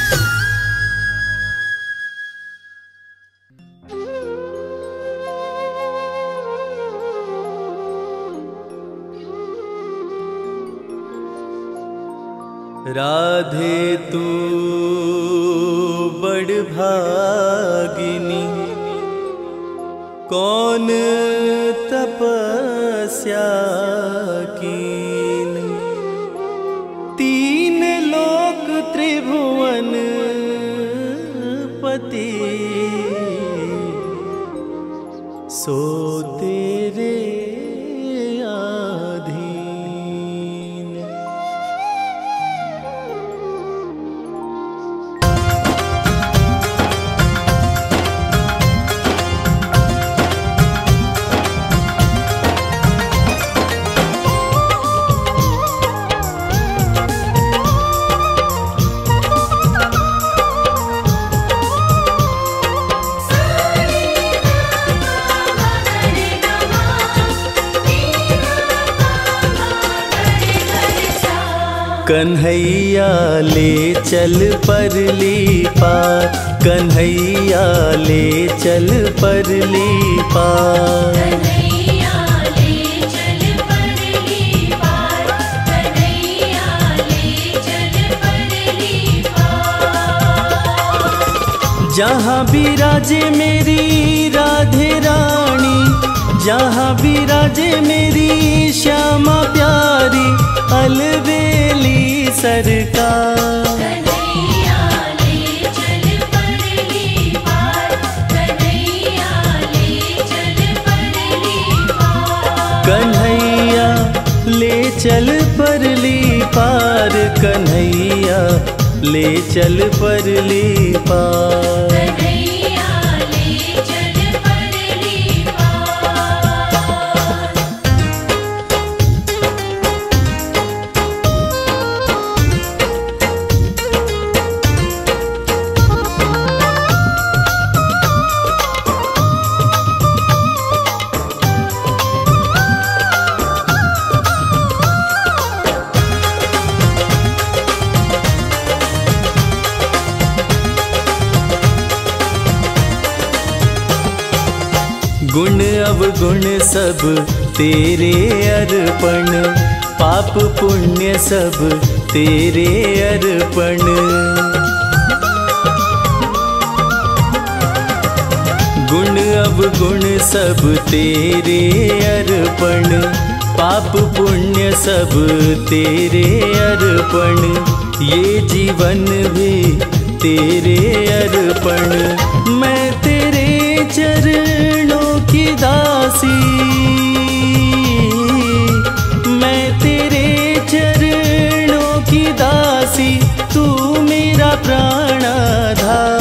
राधे तू बड़ भागिनी, कौन तपस्या कीन। तीन लोक त्रिभुवन पति, सो तेरे कन्हैया ले चल परली पार, कन्हैया ले चल परली पार।
कन्हैया ले चल परली पार, कन्हैया ले चल परली पार।
जहाँ विराजे मेरी राधे रानी, जहाँ विराजे मेरी श्यामा प्यारी, अलबेली सरकार।
कन्हैया ले चल परली पार, कन्हैया ले चल परली पार।
कन्हैया ले चल परली पार, कन्हैया ले चल परली पार।
कन्हैया ले चल परली पार।
गुण अवगुण सब तेरे अर्पण, पाप पुण्य सब तेरे अर्पण। गुण अवगुण सब तेरे अर्पण, पाप पुण्य सब तेरे अर्पण। ये जीवन भी तेरे अर्पण, मैं तेरे चरणों की दासी, मैं तेरे चरणों की दासी, तू मेरा प्राणाधार।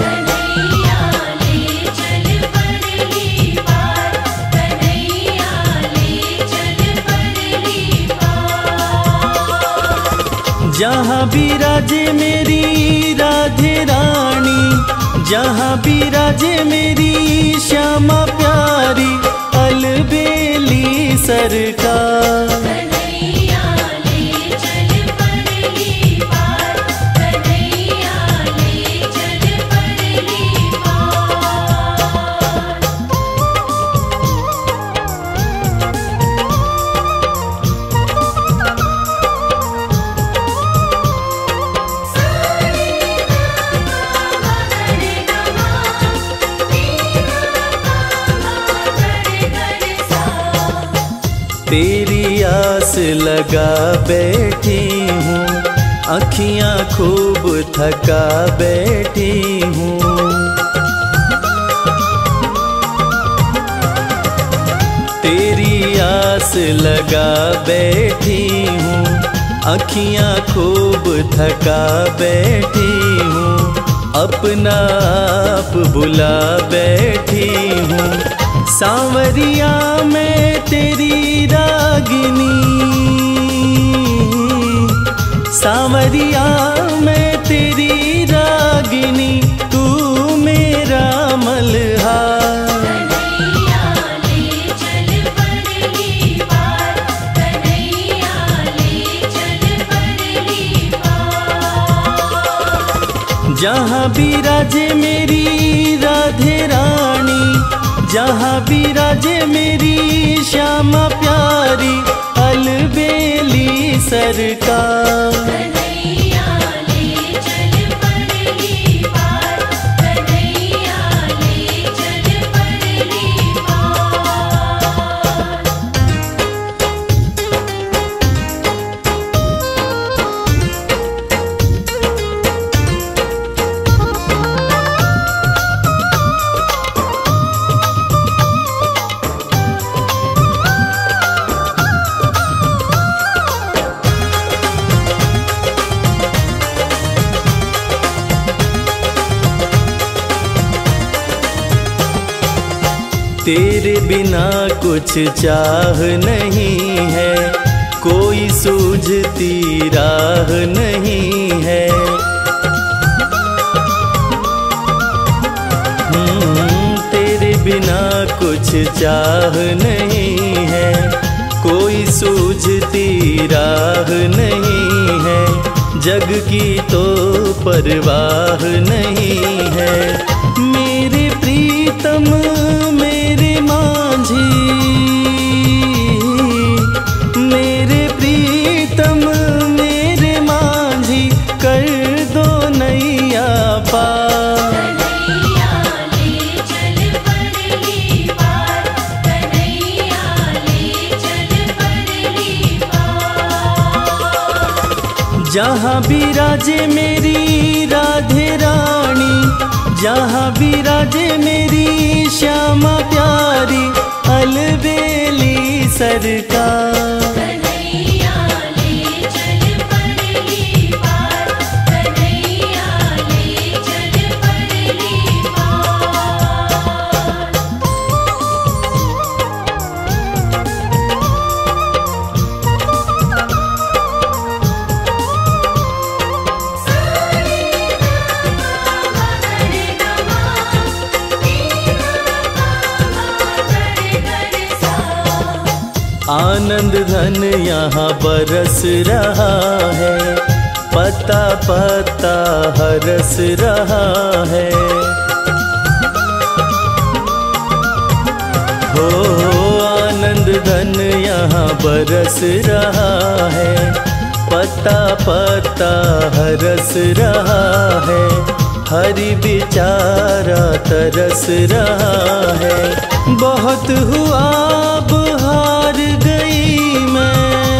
जहाँ विराजे मेरी राधे रानी, जहाँ विराजे मेरी श्यामा प्यारी, अलबेली सरकार। तेरी आस लगा बैठी हूँ, अखियाँ खूब थका बैठी हूँ। तेरी आस लगा बैठी हूँ, अखियाँ खूब थका बैठी हूँ। अपना आप बुला बैठी हूँ, सांवरिया मैं तेरी रागिनी, सांवरिया मैं तेरी रागिनी, तू मेरा मल्हार। जहाँ विराजे मेरी राधे रानी, जहाँ विराजे मेरी श्यामा प्यारी, अलबेली सरकार। तेरे बिना कुछ चाह नहीं है, कोई सूझती राह नहीं है। तेरे बिना कुछ चाह नहीं है, कोई सूझती राह नहीं है। जग की तो परवाह नहीं है। मेरे प्रीतम मेरे माझी, मेरे प्रीतम मेरे माझी, कर दो नैया पार। जहाँ विराजे मेरी राधे रानी, जहाँ विराजे मेरी श्यामा प्यारी, अलबेली सरकार। आनंद धन यहाँ बरस रहा है, पता पता हरस रहा है। हो आनंद इंद्रधन यहाँ बरस रहा है, पत्ता पत्ता हरस रहा है, हरि बेचारा तरस रहा है। बहुत हुआ अब हार गई मैं,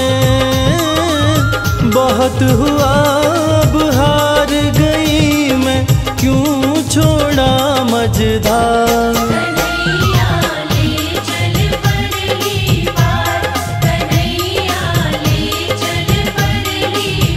बहुत हुआ अब हार गई मैं, क्यों छोड़ा मझधार।
कन्हैया ले चल परली पार, कन्हैया ले चल परली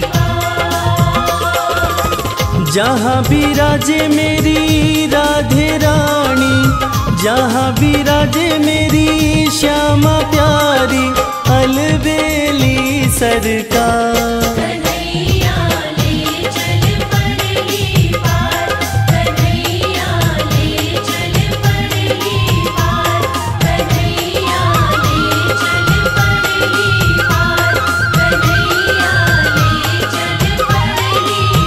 पार।
जहाँ विराजे मेरी राधे रानी, जहाँ विराजे मेरी श्यामा प्यारी, अलबेली सरकार।
कन्हैया ले चल परली पार, कन्हैया ले चल परली पार, कन्हैया ले चल परली पार, कन्हैया ले चल परली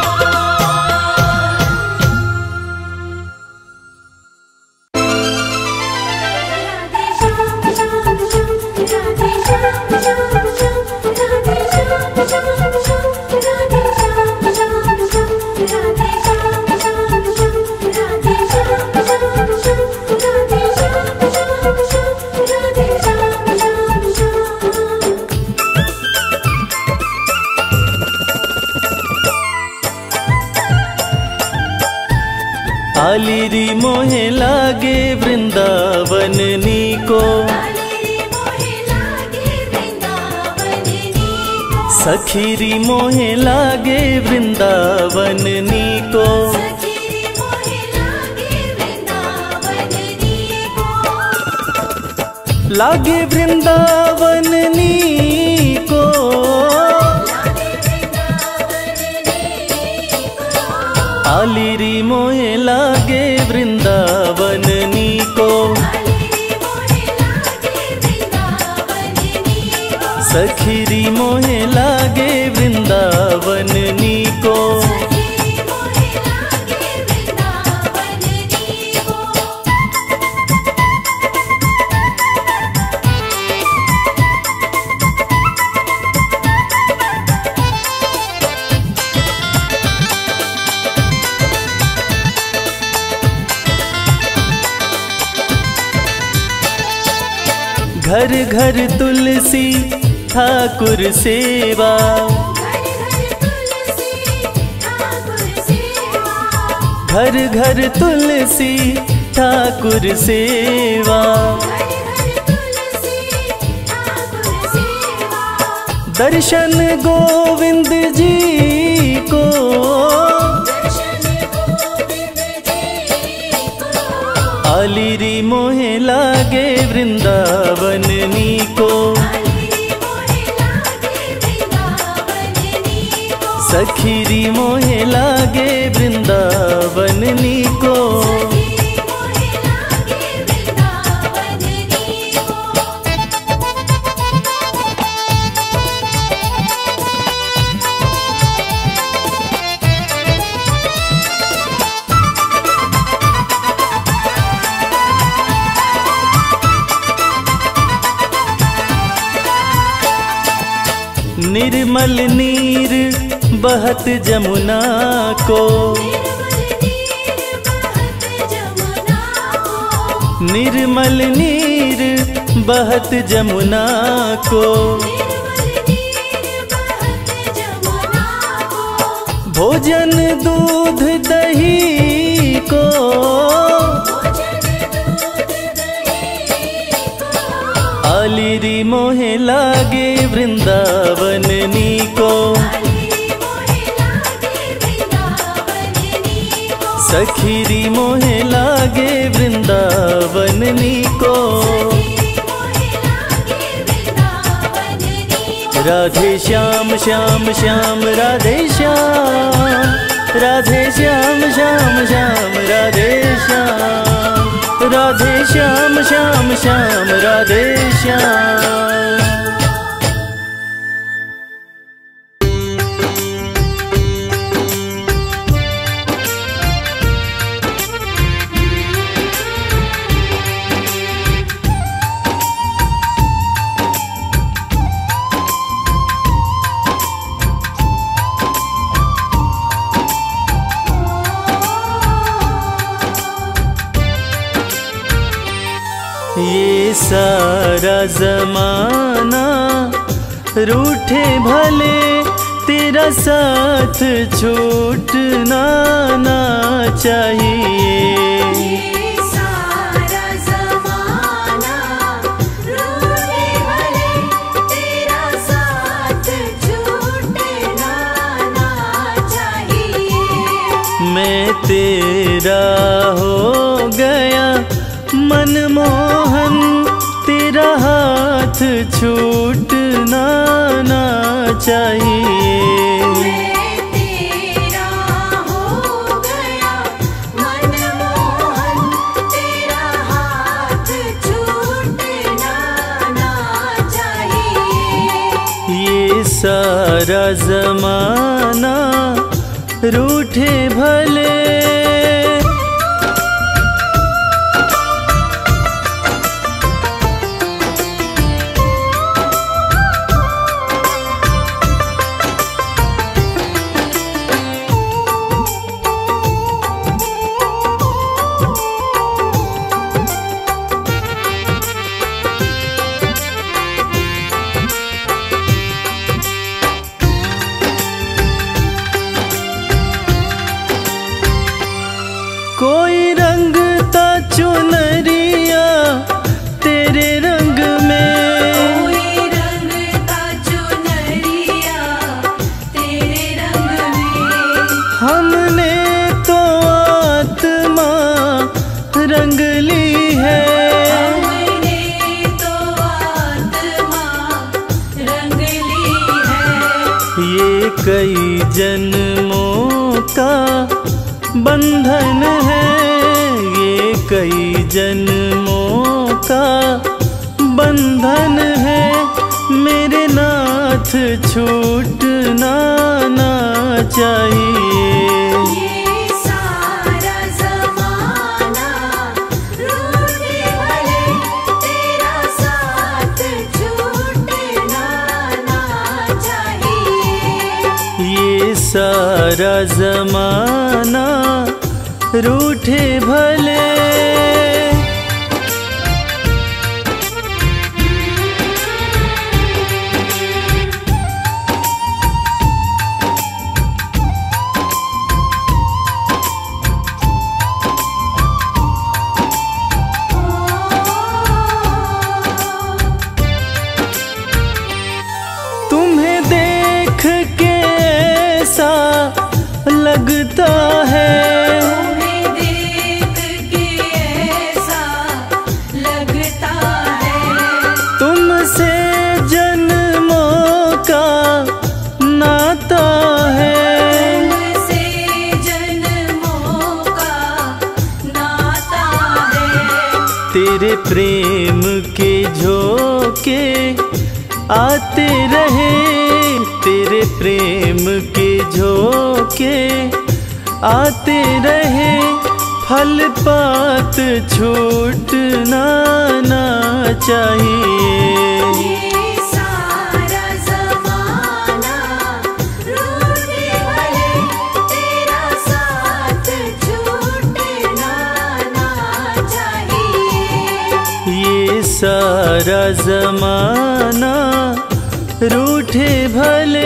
आलिरी मोहे लागे वृंदावन नीको, सखीरी मोहे लागे वृंदावन नीको। लागे वृंदावन नीको, आलिरी मोहे लागे वृंदावन नीको, सखीरी मोहे लागे वृंदावन नीको। घर घर तुलसी ठाकुर सेवा, घर घर तुलसी ठाकुर सेवा। दर्शन गोविंद जी को, आलिरी मोहे लागे वृंदावन नीको, सखीरी मोहे लागे वृंदावन नीको। निर्मल नीर बहत जमुना को, निर्मल नीर बहत जमुना को। भोजन दूध दही को, आलिरी मोहे लागे वृंदावन नीको, सखीरी मोहे लागे वृंदावन नीको। राधे श्याम श्याम श्याम राधे श्याम, राधे श्याम श्याम श्याम राधे श्याम, राधे श्याम श्याम श्याम राधे श्याम। ये सारा जमाना रूठे भले, तेरा साथ छूटना ना चाहिए।
ये सारा ज़माना रूठे भले, तेरा साथ छूटना ना चाहिए।
मैं तेरा हो गया मनमोहन, तेरा हाथ छूटना ना चाहिए।
मैं तेरा हो गया मनमोहन, तेरा हाथ छूटना ना चाहिए।
ये सारा जमाना रूठे भले। कोई रंगता चुनरिया तेरे रंग में,
कोई रंगता चुनरिया तेरे रंग में।
हमने तो आत्मा रंग ली है।
हमने तो आत्मा रंग ली है।
ये कई जन्मों का बंधन है, ये कई जन्मों का बंधन है। मेरे नाथ छूटना ना चाहिए।
ये सारा ज़माना रूठे भले, तेरा साथ छूटना ना चाहिए।
ये सारा जमाना रूठे भले। तुम्हें देख के ऐसा लगता है,
तुम्हें देख के ऐसा लगता है।
तुमसे जन्मों का नाता है।
तुमसे जन्मों का नाता है।
तेरे प्रेम के झोंके आते रहे, तेरे प्रेम के झोंके आते रहे। फल पात छूटना ना चाहिए।
ये सारा ज़माना रूठे भले, तेरा साथ छूटना ना चाहिए।
ये सारा जमाना रूठे भले।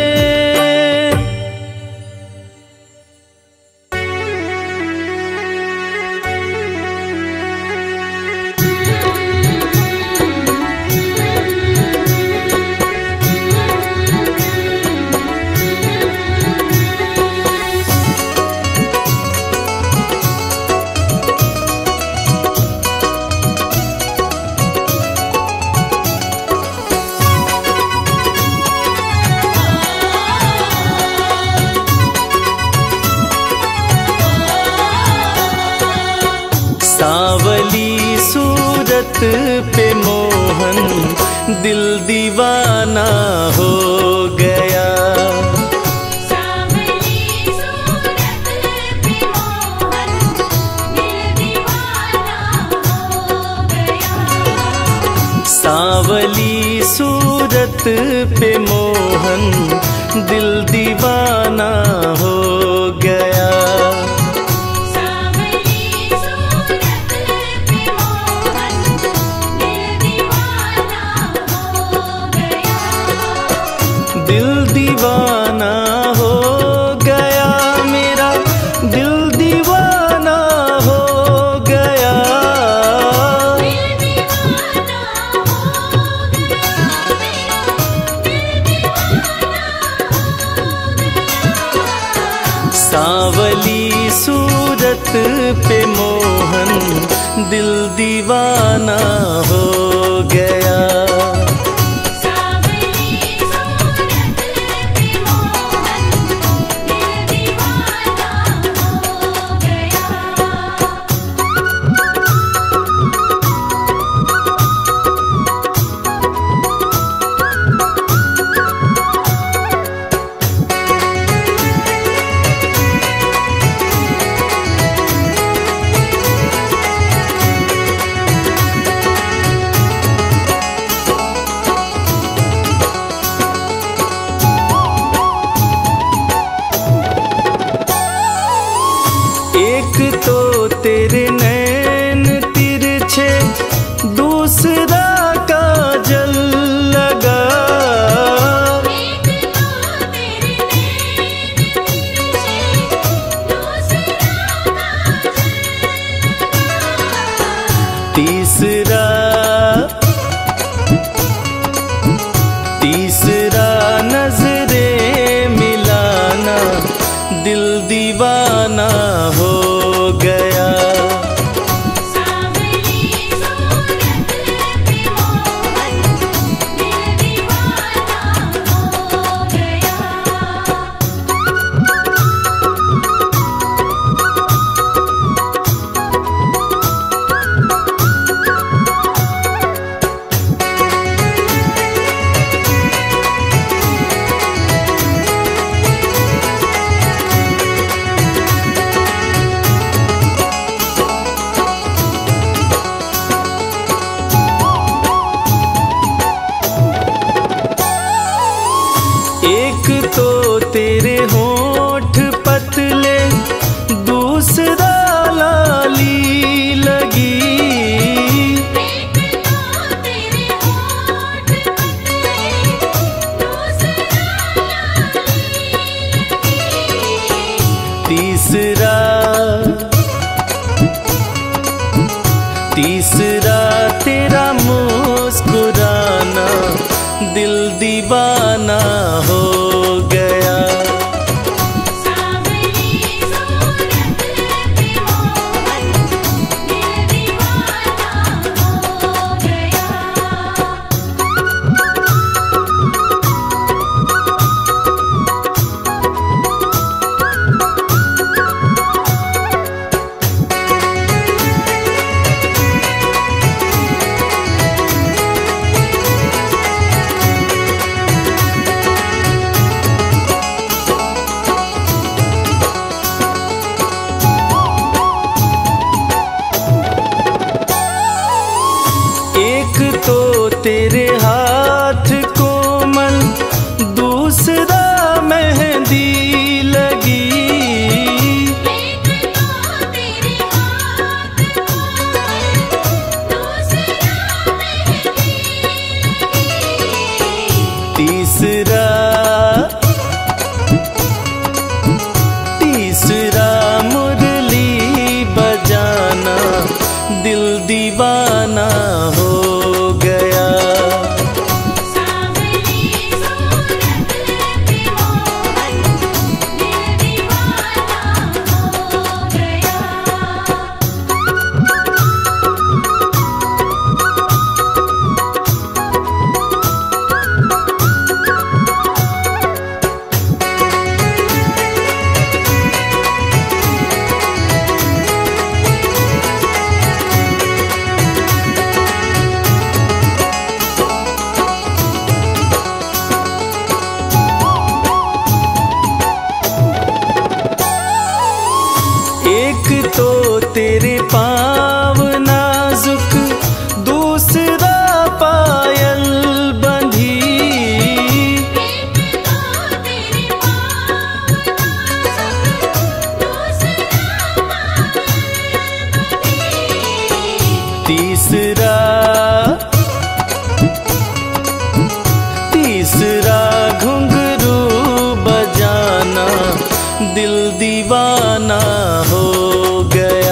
सांवली सूरत पे मोहन दिल दीवाना हो गया।
सांवली सूरत पे मोहन दिल दीवाना हो गया।
सांवली सूरत पे मोहन दिल दीवाना हो गया।
सांवली सूरत पे मोहन
दिल दीवाना हो गया। एक तो तेरे नैन तिरछे, दूसरा काजल लगा। तीसरा तीसरा नजरे मिलाना, दिल दीवाना हो गया। एक तो तेरे होंठ पतले, दूसरा लाली लगी। तीसरा तीसरा तेरा मुस्कुराना, दिल दीवाना हो गया। एक तो तेरे हाथ कोमल, दूसरा मेहंदी लगी। तीसरा तीसरा मुरली बजाना, दिल दीवाना हो गया। एक तो तेरे पाँव नाजुक, दूसरा पायल बंधी। तीसरा तीसरा घुंघरू बजाना, दिल दीवाना हो गया।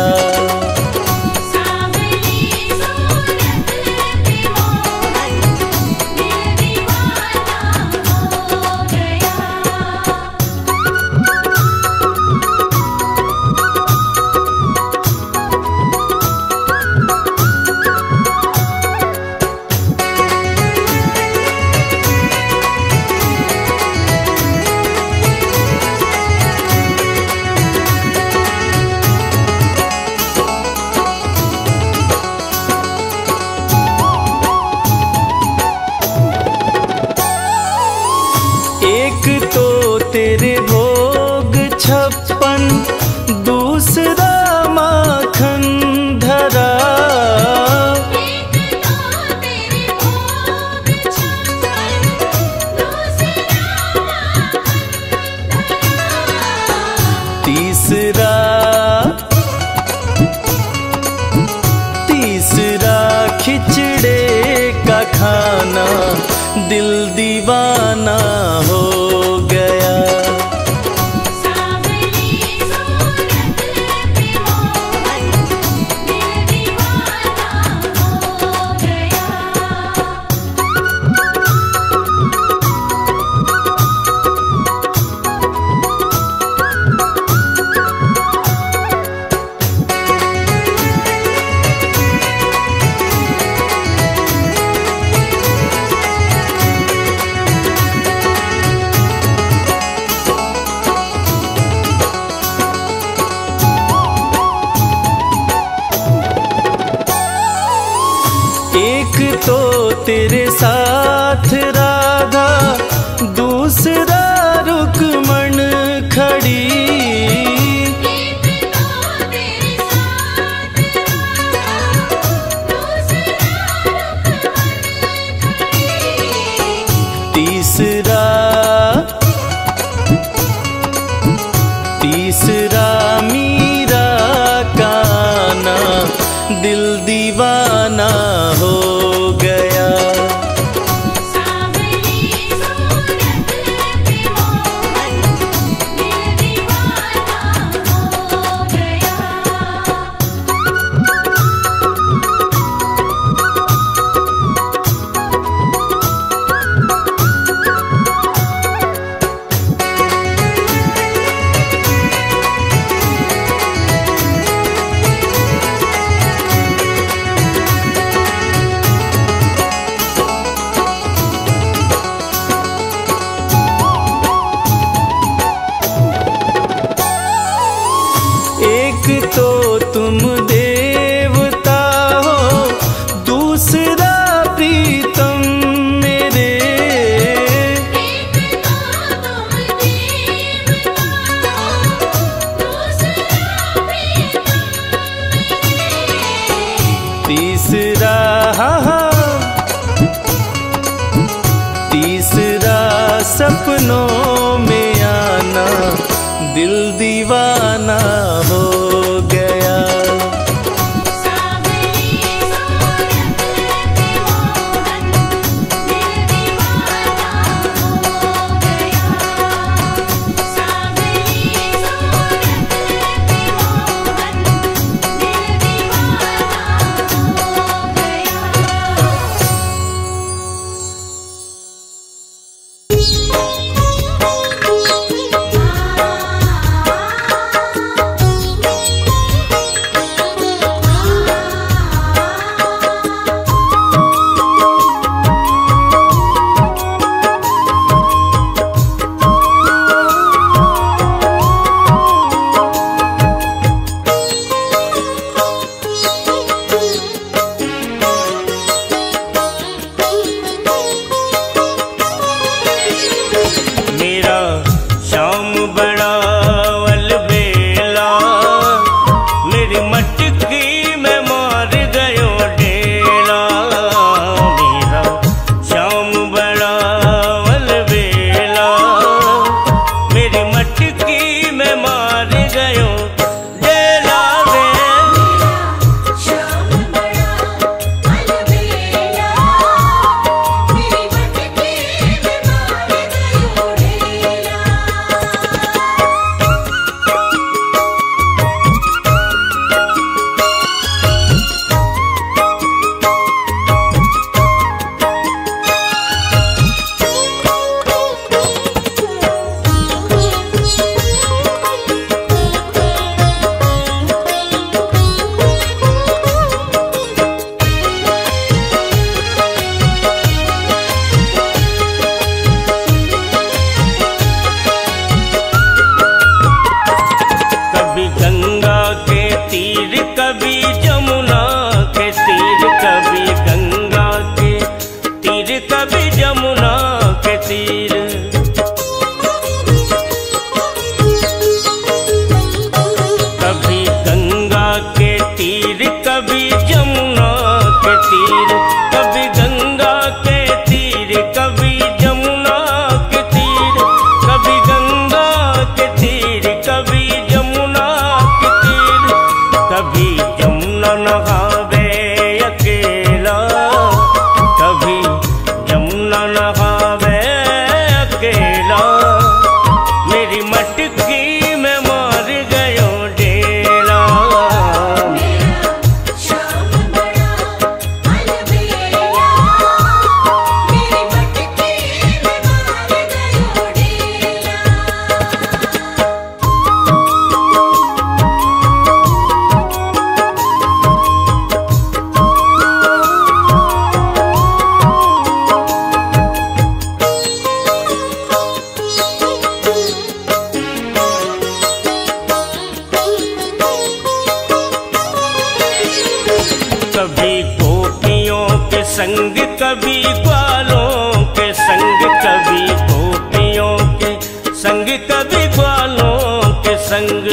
आना, दिल दीवाना हो गया।
सावली सूरत पे मोहन दिल दीवाना हो गया।
एक तो तेरे साथ राधा, दूसरा रुक्मण खड़ी।
एक तो तेरे साथ दूसरा रुक्मण खड़ी।
तीसरा तीसरा मीरा काना, दिल दीवाना हो गया।
सावली सूरत पे मोहन दिल दीवाना हो गया।
एक तो तुम देवता हो, दूसरा प्रीतम मेरे।
एक तो तुम देवता हो, दूसरा प्रीतम मेरे।
तीसरा हाँ हाँ, तीसरा सपनों में आना, दिल दीवाना हो गया।
सावली सूरत पे मोहन दिल दीवाना हो गया। सावली सूरत पे मोहन दिल दीवाना हो गया।
कभी गोपियों के संग, कभी ग्वालों के संग, कभी गोपियों के संग, कभी ग्वालों के संग।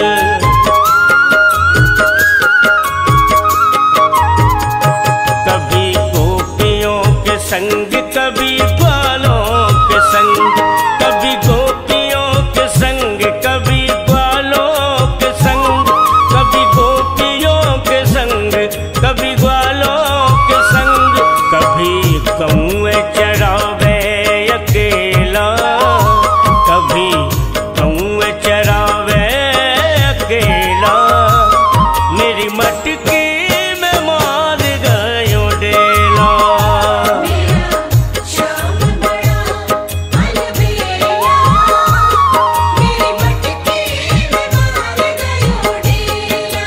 कभी गोपियों के संग, कभी ग्वालों के संग, कभी गोपियों के संग, कभी ग्वालों के संग, कभी गोपियों के संग, कभी ग्वालों के संग। कभी कौए चरावे अकेला, कभी कौए चरावे अकेला, मेरी मटकी में मार गयो डेला।
मेरा श्याम बड़ा अलबेला, मेरी मटकी में मार गयो डेला।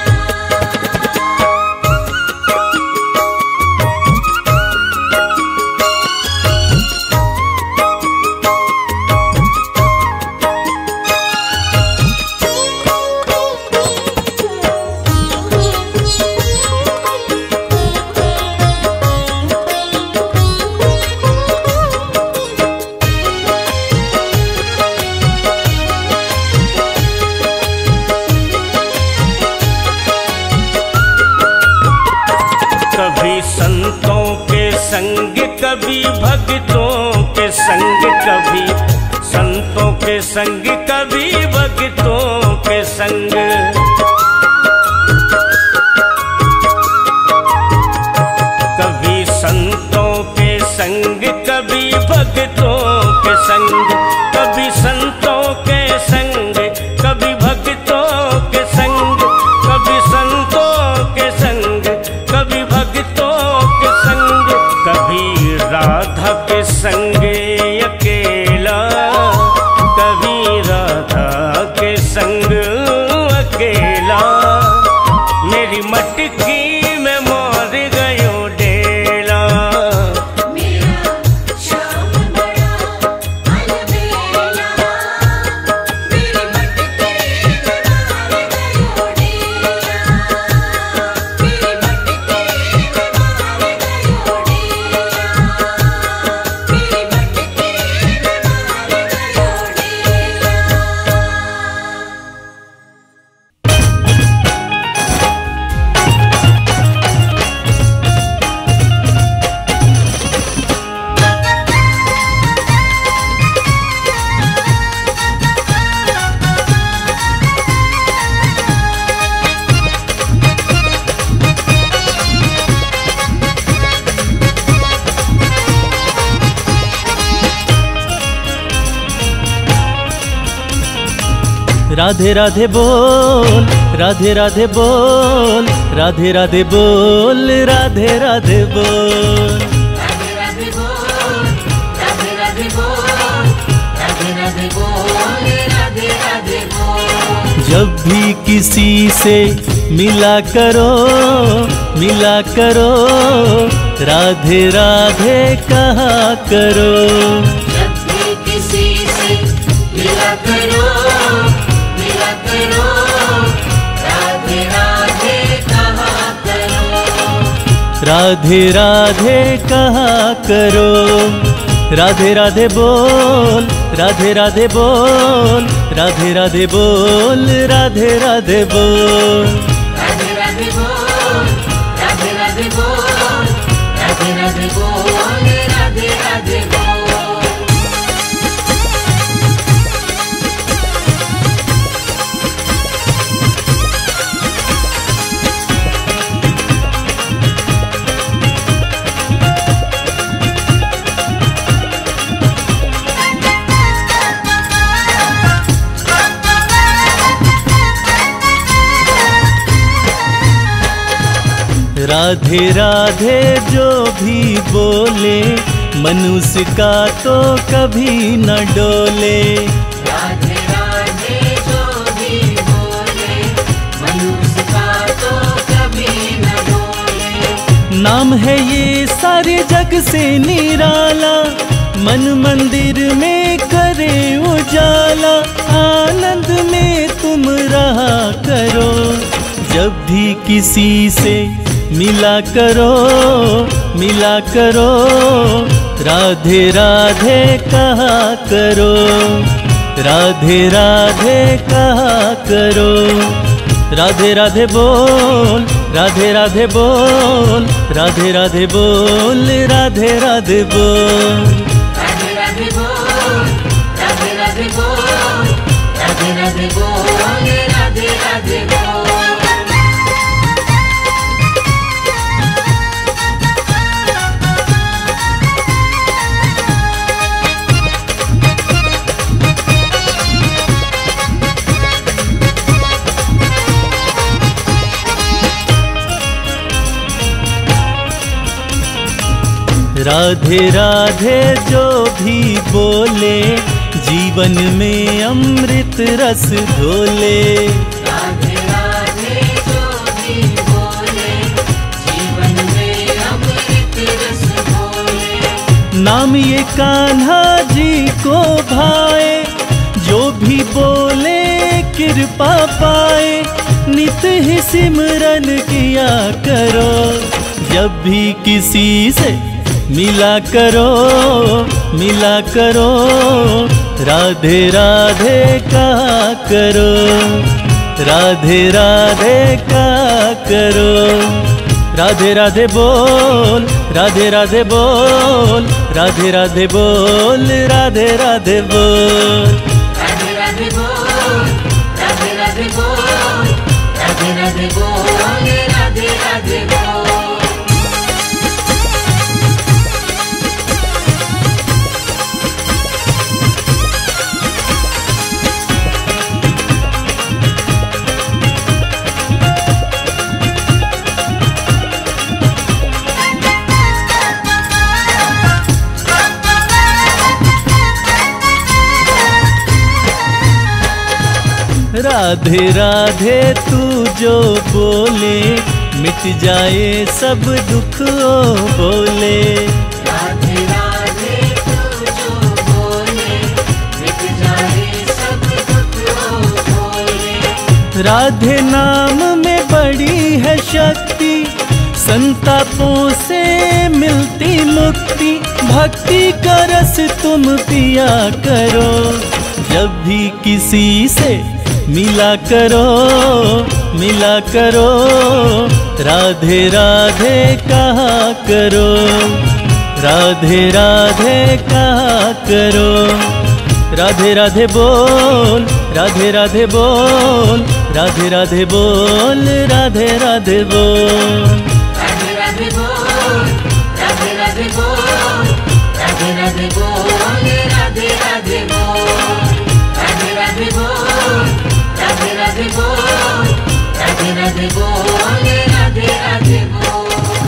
कभी संतों के संग, कभी भक्तों के संग, कभी संतों के संग, कभी भक्तों के संग। कभी संतों के संग, कभी भक्तों के संग, कभी संतों के संग, कभी भक्तों के संग, कभी संतों के संग, कभी भक्तों के संग। कभी राधा के संग अकेला, कभी राधा के संग अकेला, मेरी मटकी में मार गयो डेला।
मेरा श्याम बड़ा अलबेला, मेरी मटकी में मार गयो डेला, मेरी मटकी में मार गयो डेला, मेरी मटकी में मार गयो डेला।
राधे राधे बोल, राधे राधे बोल, राधे राधे बोल, राधे राधे बोल।
राधे राधे बोल, राधे राधे बोल, राधे राधे बोल, राधे राधे बोल।
जब भी किसी से मिला करो, मिला करो, राधे राधे कहा करो।
जब भी किसी से मिला करो, मिला करो, राधे राधे कहा करो।
राधे राधे कहा करो। राधे राधे बोल, राधे राधे बोल, राधे राधे बोल, राधे राधे बोल।
राधे राधे बोल, राधे राधे बोल, राधे राधे बोल, राधे राधे बोल।
राधे राधे जो भी बोले, मनुष्य का तो कभी न डोले।
राधे राधे जो भी बोले, मनुष्य का तो कभी न डोले।
नाम है ये सारे जग से निराला, मन मंदिर में करे उजाला। आनंद में तुम रहा करो, जब भी किसी से मिला करो मिला करो, राधे राधे कहा करो, राधे राधे कहा करो। राधे राधे बोल, राधे राधे बोल, राधे राधे बोल, राधे राधे बोल।
राधे राधे बोल, राधे राधे बोल, राधे राधे बोल, राधे राधे बोल।
राधे राधे जो भी बोले, जीवन में अमृत रस घोले।
राधे राधे जो भी बोले, जीवन में अमृत रस घोले।
नाम ये कान्हा जी को भाए, जो भी बोले कृपा पाए। नित ही सिमरन किया करो, जब भी किसी से मिला करो मिला करो, राधे राधे कहा करो, राधे राधे कहा करो। राधे राधे बोल, राधे राधे बोल, राधे राधे बोल, राधे राधे बोल।
राधे राधे बोल, राधे राधे बोल, राधे राधे बोल, राधे राधे बोल।
राधे राधे तू जो बोले, मिट जाए सब दुख ओ बोले।
राधे राधे तू जो बोले, मिट जाए सब दुख ओ बोले।
राधे नाम में बड़ी है शक्ति, संतापों से मिलती मुक्ति। भक्ति का रस तुम पिया करो, जब भी किसी से मिला करो मिला करो, राधे राधे कहा करो, राधे राधे कहा करो। राधे राधे बोल, राधे राधे बोल, राधे राधे बोल, राधे राधे बोल।
राधे राधे बोल, राधे राधे बोल, राधे राधे बोल, राधे राधे बोल। राधे राधे बोल, राधे राधे बोल, राधे राधे बोल, राधे राधे बोल।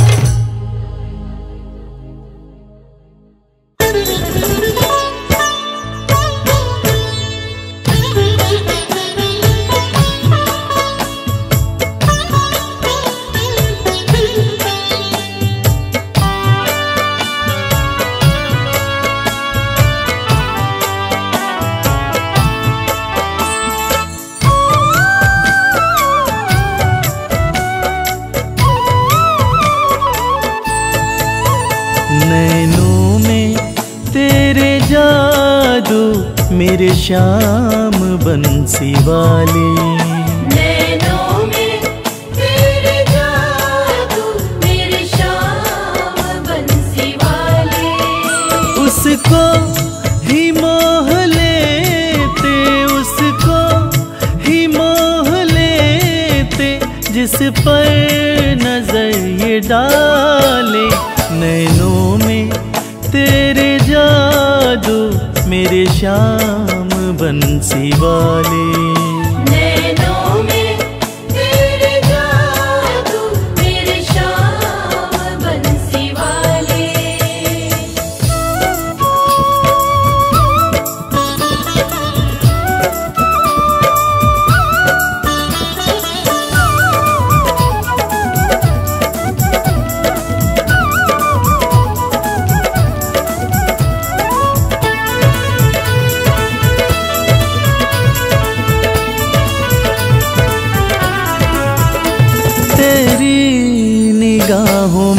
नैनों में तेरे जादू, मेरे श्याम बंसी वाले।
नैनों में तेरे जादू, मेरे श्याम बंसी वाले।
उसको ही मोह लेते, उसको ही मोह लेते, जिस पर नजर ये डाले। नैनों में तेरे जादू, मेरे श्याम बंसी वाले।
नैनों में तेरे जादू, मेरे श्याम बंसी वाले।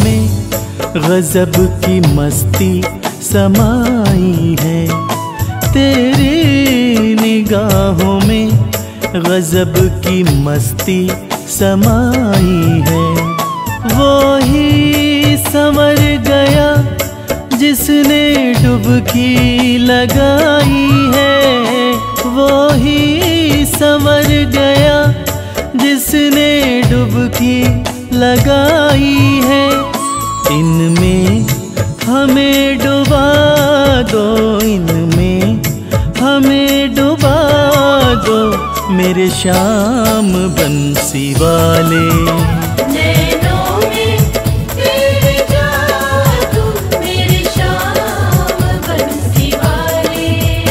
में गजब की मस्ती समाई है। तेरी निगाहों में गजब की मस्ती समाई है। वो ही संवर गया जिसने डुबकी लगाई है। वो ही संवर गया जिसने डुबकी लगाई है। इनमें हमें डुबा दो, इनमें हमें डुबा दो, मेरे श्याम बंसी वाले।
नैनों में तेरे जादू, मेरे श्याम बंसी वाले।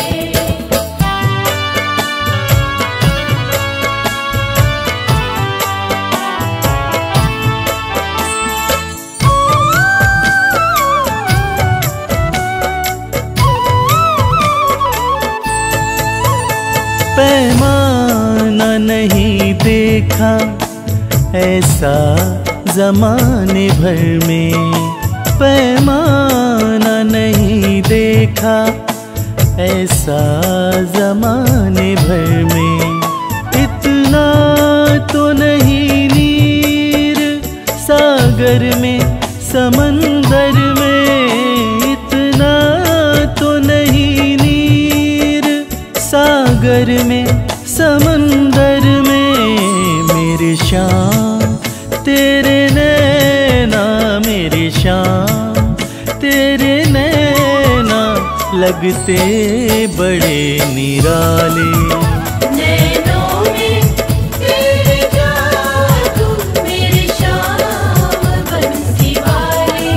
पैमाना नहीं देखा ऐसा जमाने भर में। पैमाना नहीं देखा ऐसा जमाने भर में। इतना तो नहीं नीर सागर में समंदर में। इतना तो नहीं नीर सागर में समंदर में। मेरे श्याम तेरे नैना, मेरे श्याम तेरे नैना लगते बड़े निराले।
नैनों में तेरे जादू, मेरे श्याम बंसी वाले।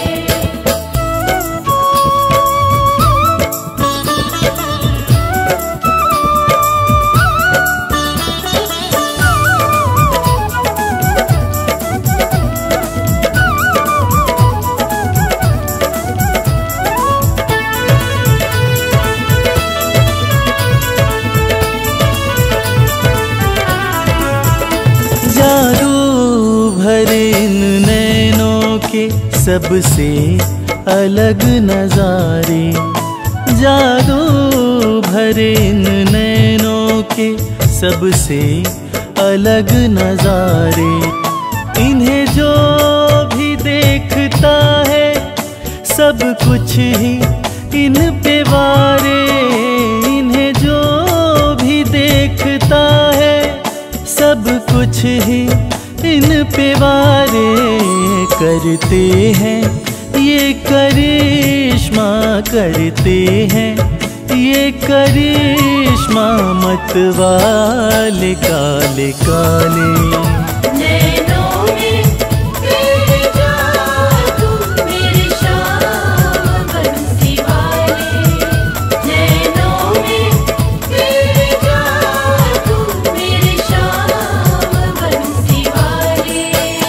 जादू भरे इन नैनों के सबसे अलग नजारे। जादू भरे इन नैनों के सबसे अलग नजारे। इन्हें जो भी देखता है सब कुछ ही इन पे वारे। इन्हें जो भी देखता है सब कुछ ही इन पे वारे। करते हैं ये करिश्मा, करते हैं ये करिश्मा मत वाले काले काले।
नैनों में तेरे जादू, मेरे श्याम बंसी वाले। नैनों में तेरे जादू, मेरे श्याम बंसी वाले।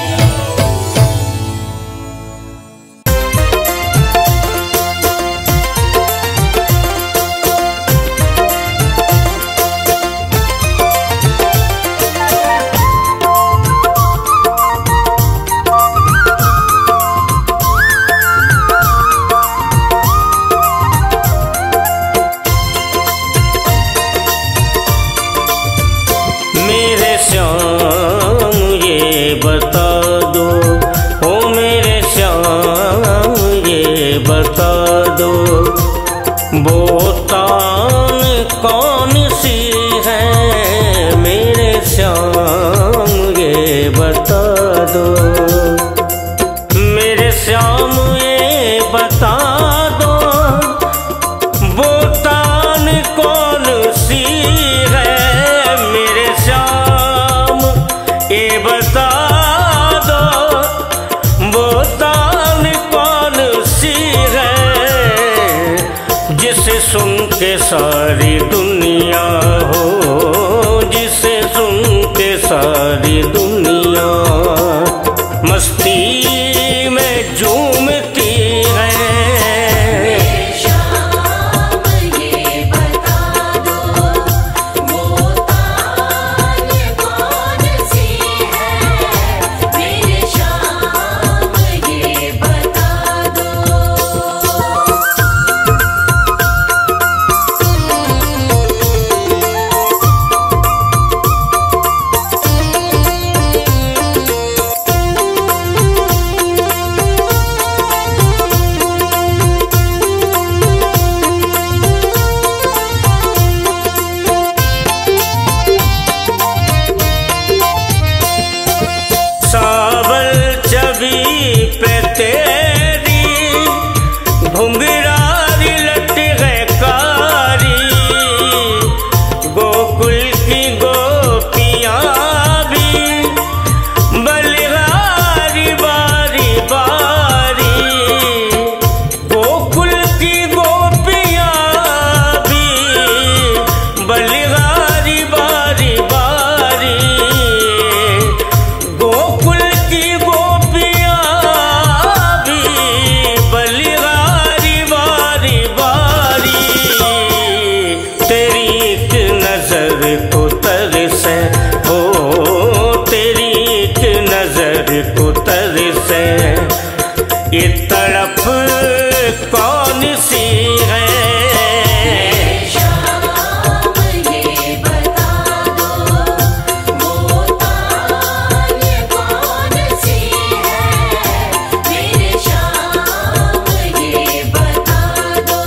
मेरे श्याम ये बता दो, ओ मेरे श्याम ये बता दो, वो तान कौन सी है। मेरे श्याम ये बता दो, मेरे श्याम ये बता दो, वो तान कौन सी है। मेरे श्याम ये बता दो, वो तान कौन सी है। जिसे सुन के सारी दुनिया हो, जिसे सुन के सारी दुनिया मस्ती में झूमती है।
श्याम ये बता दो, वो तान कौन सी है। मेरे श्याम ये
पे तेरी घुंघरारी लट गए कारी, गोकुल की गोपियाँ भी बलिहारी बारी बारी, गोकुल की गोपियाँ भी बलिहारी बारी बारी, गोकुल की गोपियाँ भी बलिहारी बारी बारी। तेरी एक नजर को तरसे हो, तेरी एक नजर को तरसे, ये तड़प कौन सी है?
शाम ये बता दो, वो तान कौन सी है? मेरे शाम ये बता दो।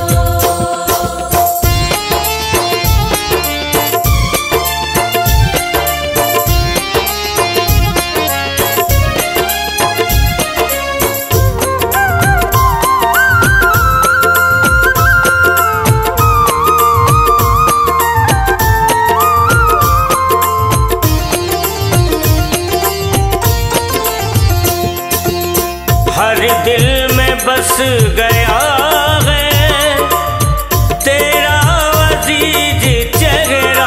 हर दिल में बस गया है तेरा अजीज चेहरा,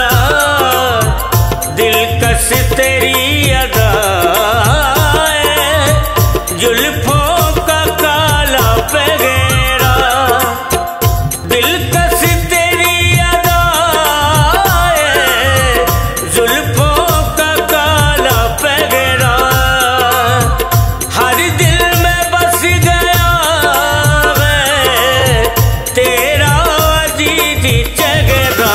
दिलकश तेरी अदाएं, जुल्फों का काला पगेरा, दिलकश तेरी अदाएं, जुल्फों का काला पगेरा, हर दिल में बस गया है तेरा अजीज चेहरा।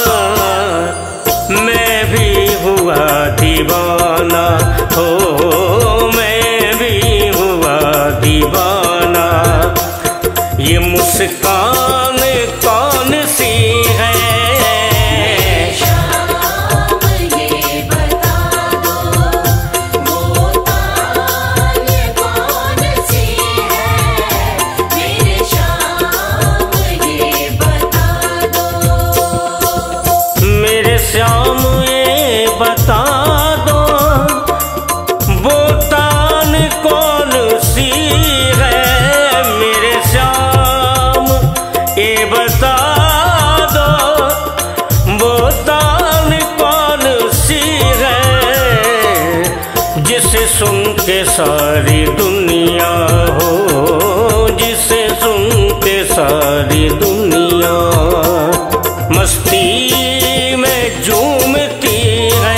मैं भी हुआ दीवाना हो, मैं भी हुआ दीवाना, ये मुस्कान कौन सी है?
शाम ये बता दो, वो तान कौन सी है? मेरे शाम ये बता दो।
मेरे श्याम ये बता दो, वो तान कौन सी है? मेरे श्याम ये बता दो, वो तान कौन सी है? जिसे सुन के सारी दुनिया हो, जिसे सुन के सारी दुनिया मस्ती में झूमती है।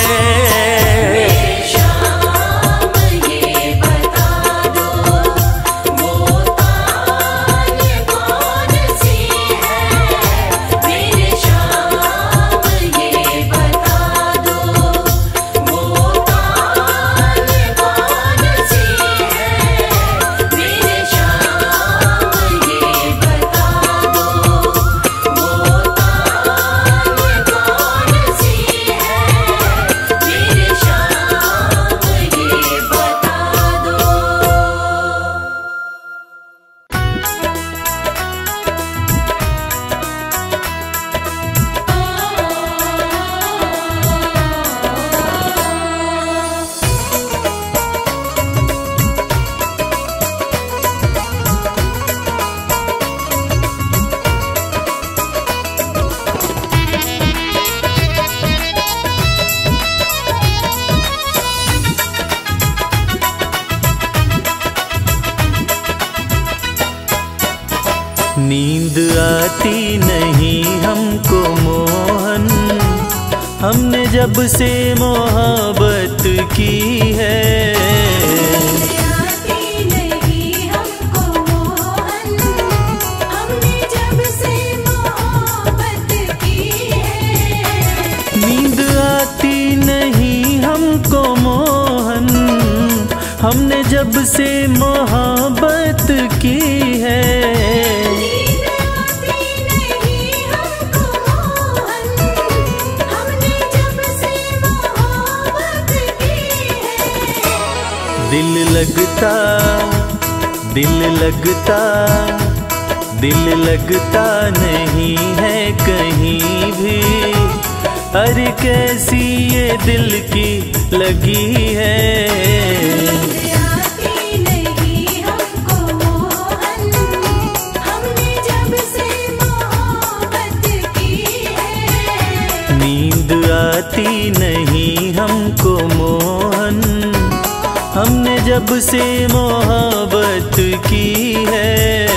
शाम ये बता दो, वो तान कौन सी है? मेरे शाम ये बता दो, वो तान कौन सी है? मेरे शाम ये बता दो, वो तान कौन सी है? मेरे शाम ये बता दो।
नींद आती नहीं हमको मोहन, हमने जब से मोहब्बत की है।
आती नहीं हमको मोहन, हमने जब से मोहब्बत की है।
नींद आती नहीं हमको मोहन, हमने जब से मोहब्बत की है।
नींद आती नहीं हमको मोहन, हमने जब से मोहब्बत की है।
दिल लगता दिल लगता नहीं है कहीं भी। अरे कैसी ये दिल की लगी है।
आती नहीं हमको मोहन, हमने जब से मोहब्बत की है।
नींद आती नहीं हमको मोहन, हमने जब से मोहब्बत की है।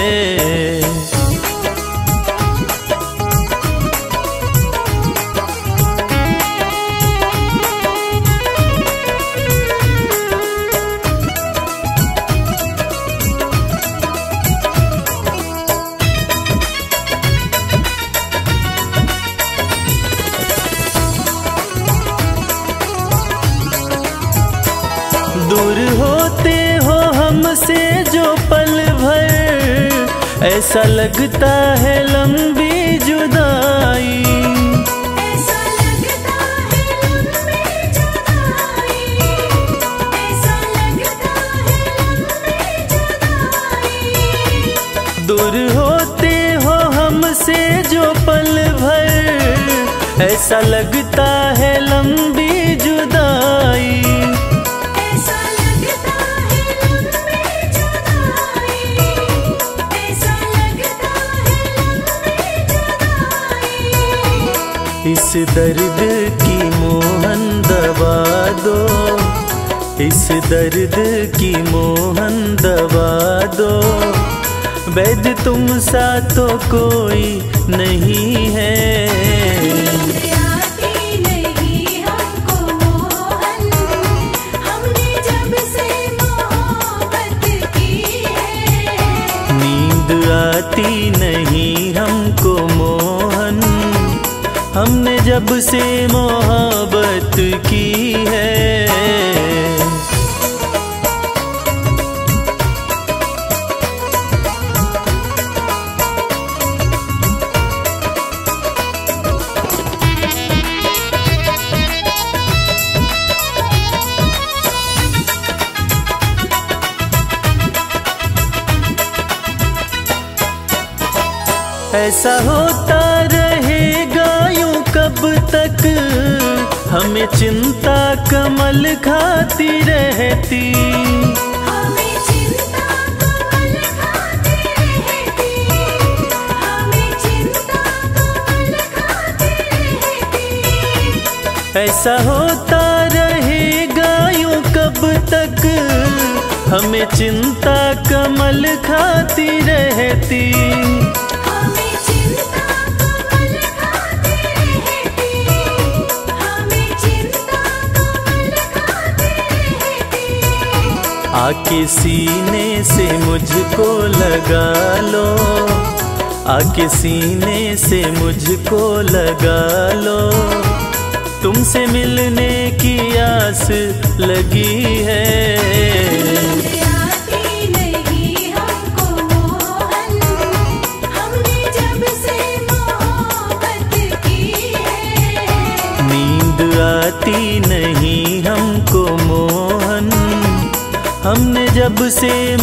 दूर होते हो हमसे जो पल भर, ऐसा लगता है लंबी जुदाई।
ऐसा लगता है लंबी जुदाई, ऐसा लगता है लंबी जुदाई।
दूर होते हो हमसे जो पल भर, ऐसा लगता है लंबी जुदाई। इस दर्द की मोहन दवा दो, इस दर्द की मोहन दवा दो। वैद्य तुम सा तो कोई नहीं है।
आती नहीं हमको मोहन, हमने जब से मोहब्बत की है।
नींद आती नहीं हमको मोहन, हमने जब से मोहब्बत की है। ऐसा होता रहेगा यूं कब तक, हमें चिंता कमल खाती रहती।
हमें चिंता कमल खाती रहती, हमें चिंता कमल खाती रहती।
ऐसा होता रहेगा यूं कब तक, हमें चिंता कमल खाती रहती।
हमें चिंता कमल खाती रहती, हमें चिंता कमल खाती रहती।
आके सीने से मुझको लगा लो, आके सीने से मुझको लगा लो। तुमसे मिलने की आस लगी है।
आती नहीं हमको मोहन, हमने जब से मोहब्बत की है।
नींद आती नहीं हमको मोहन, हमने जब से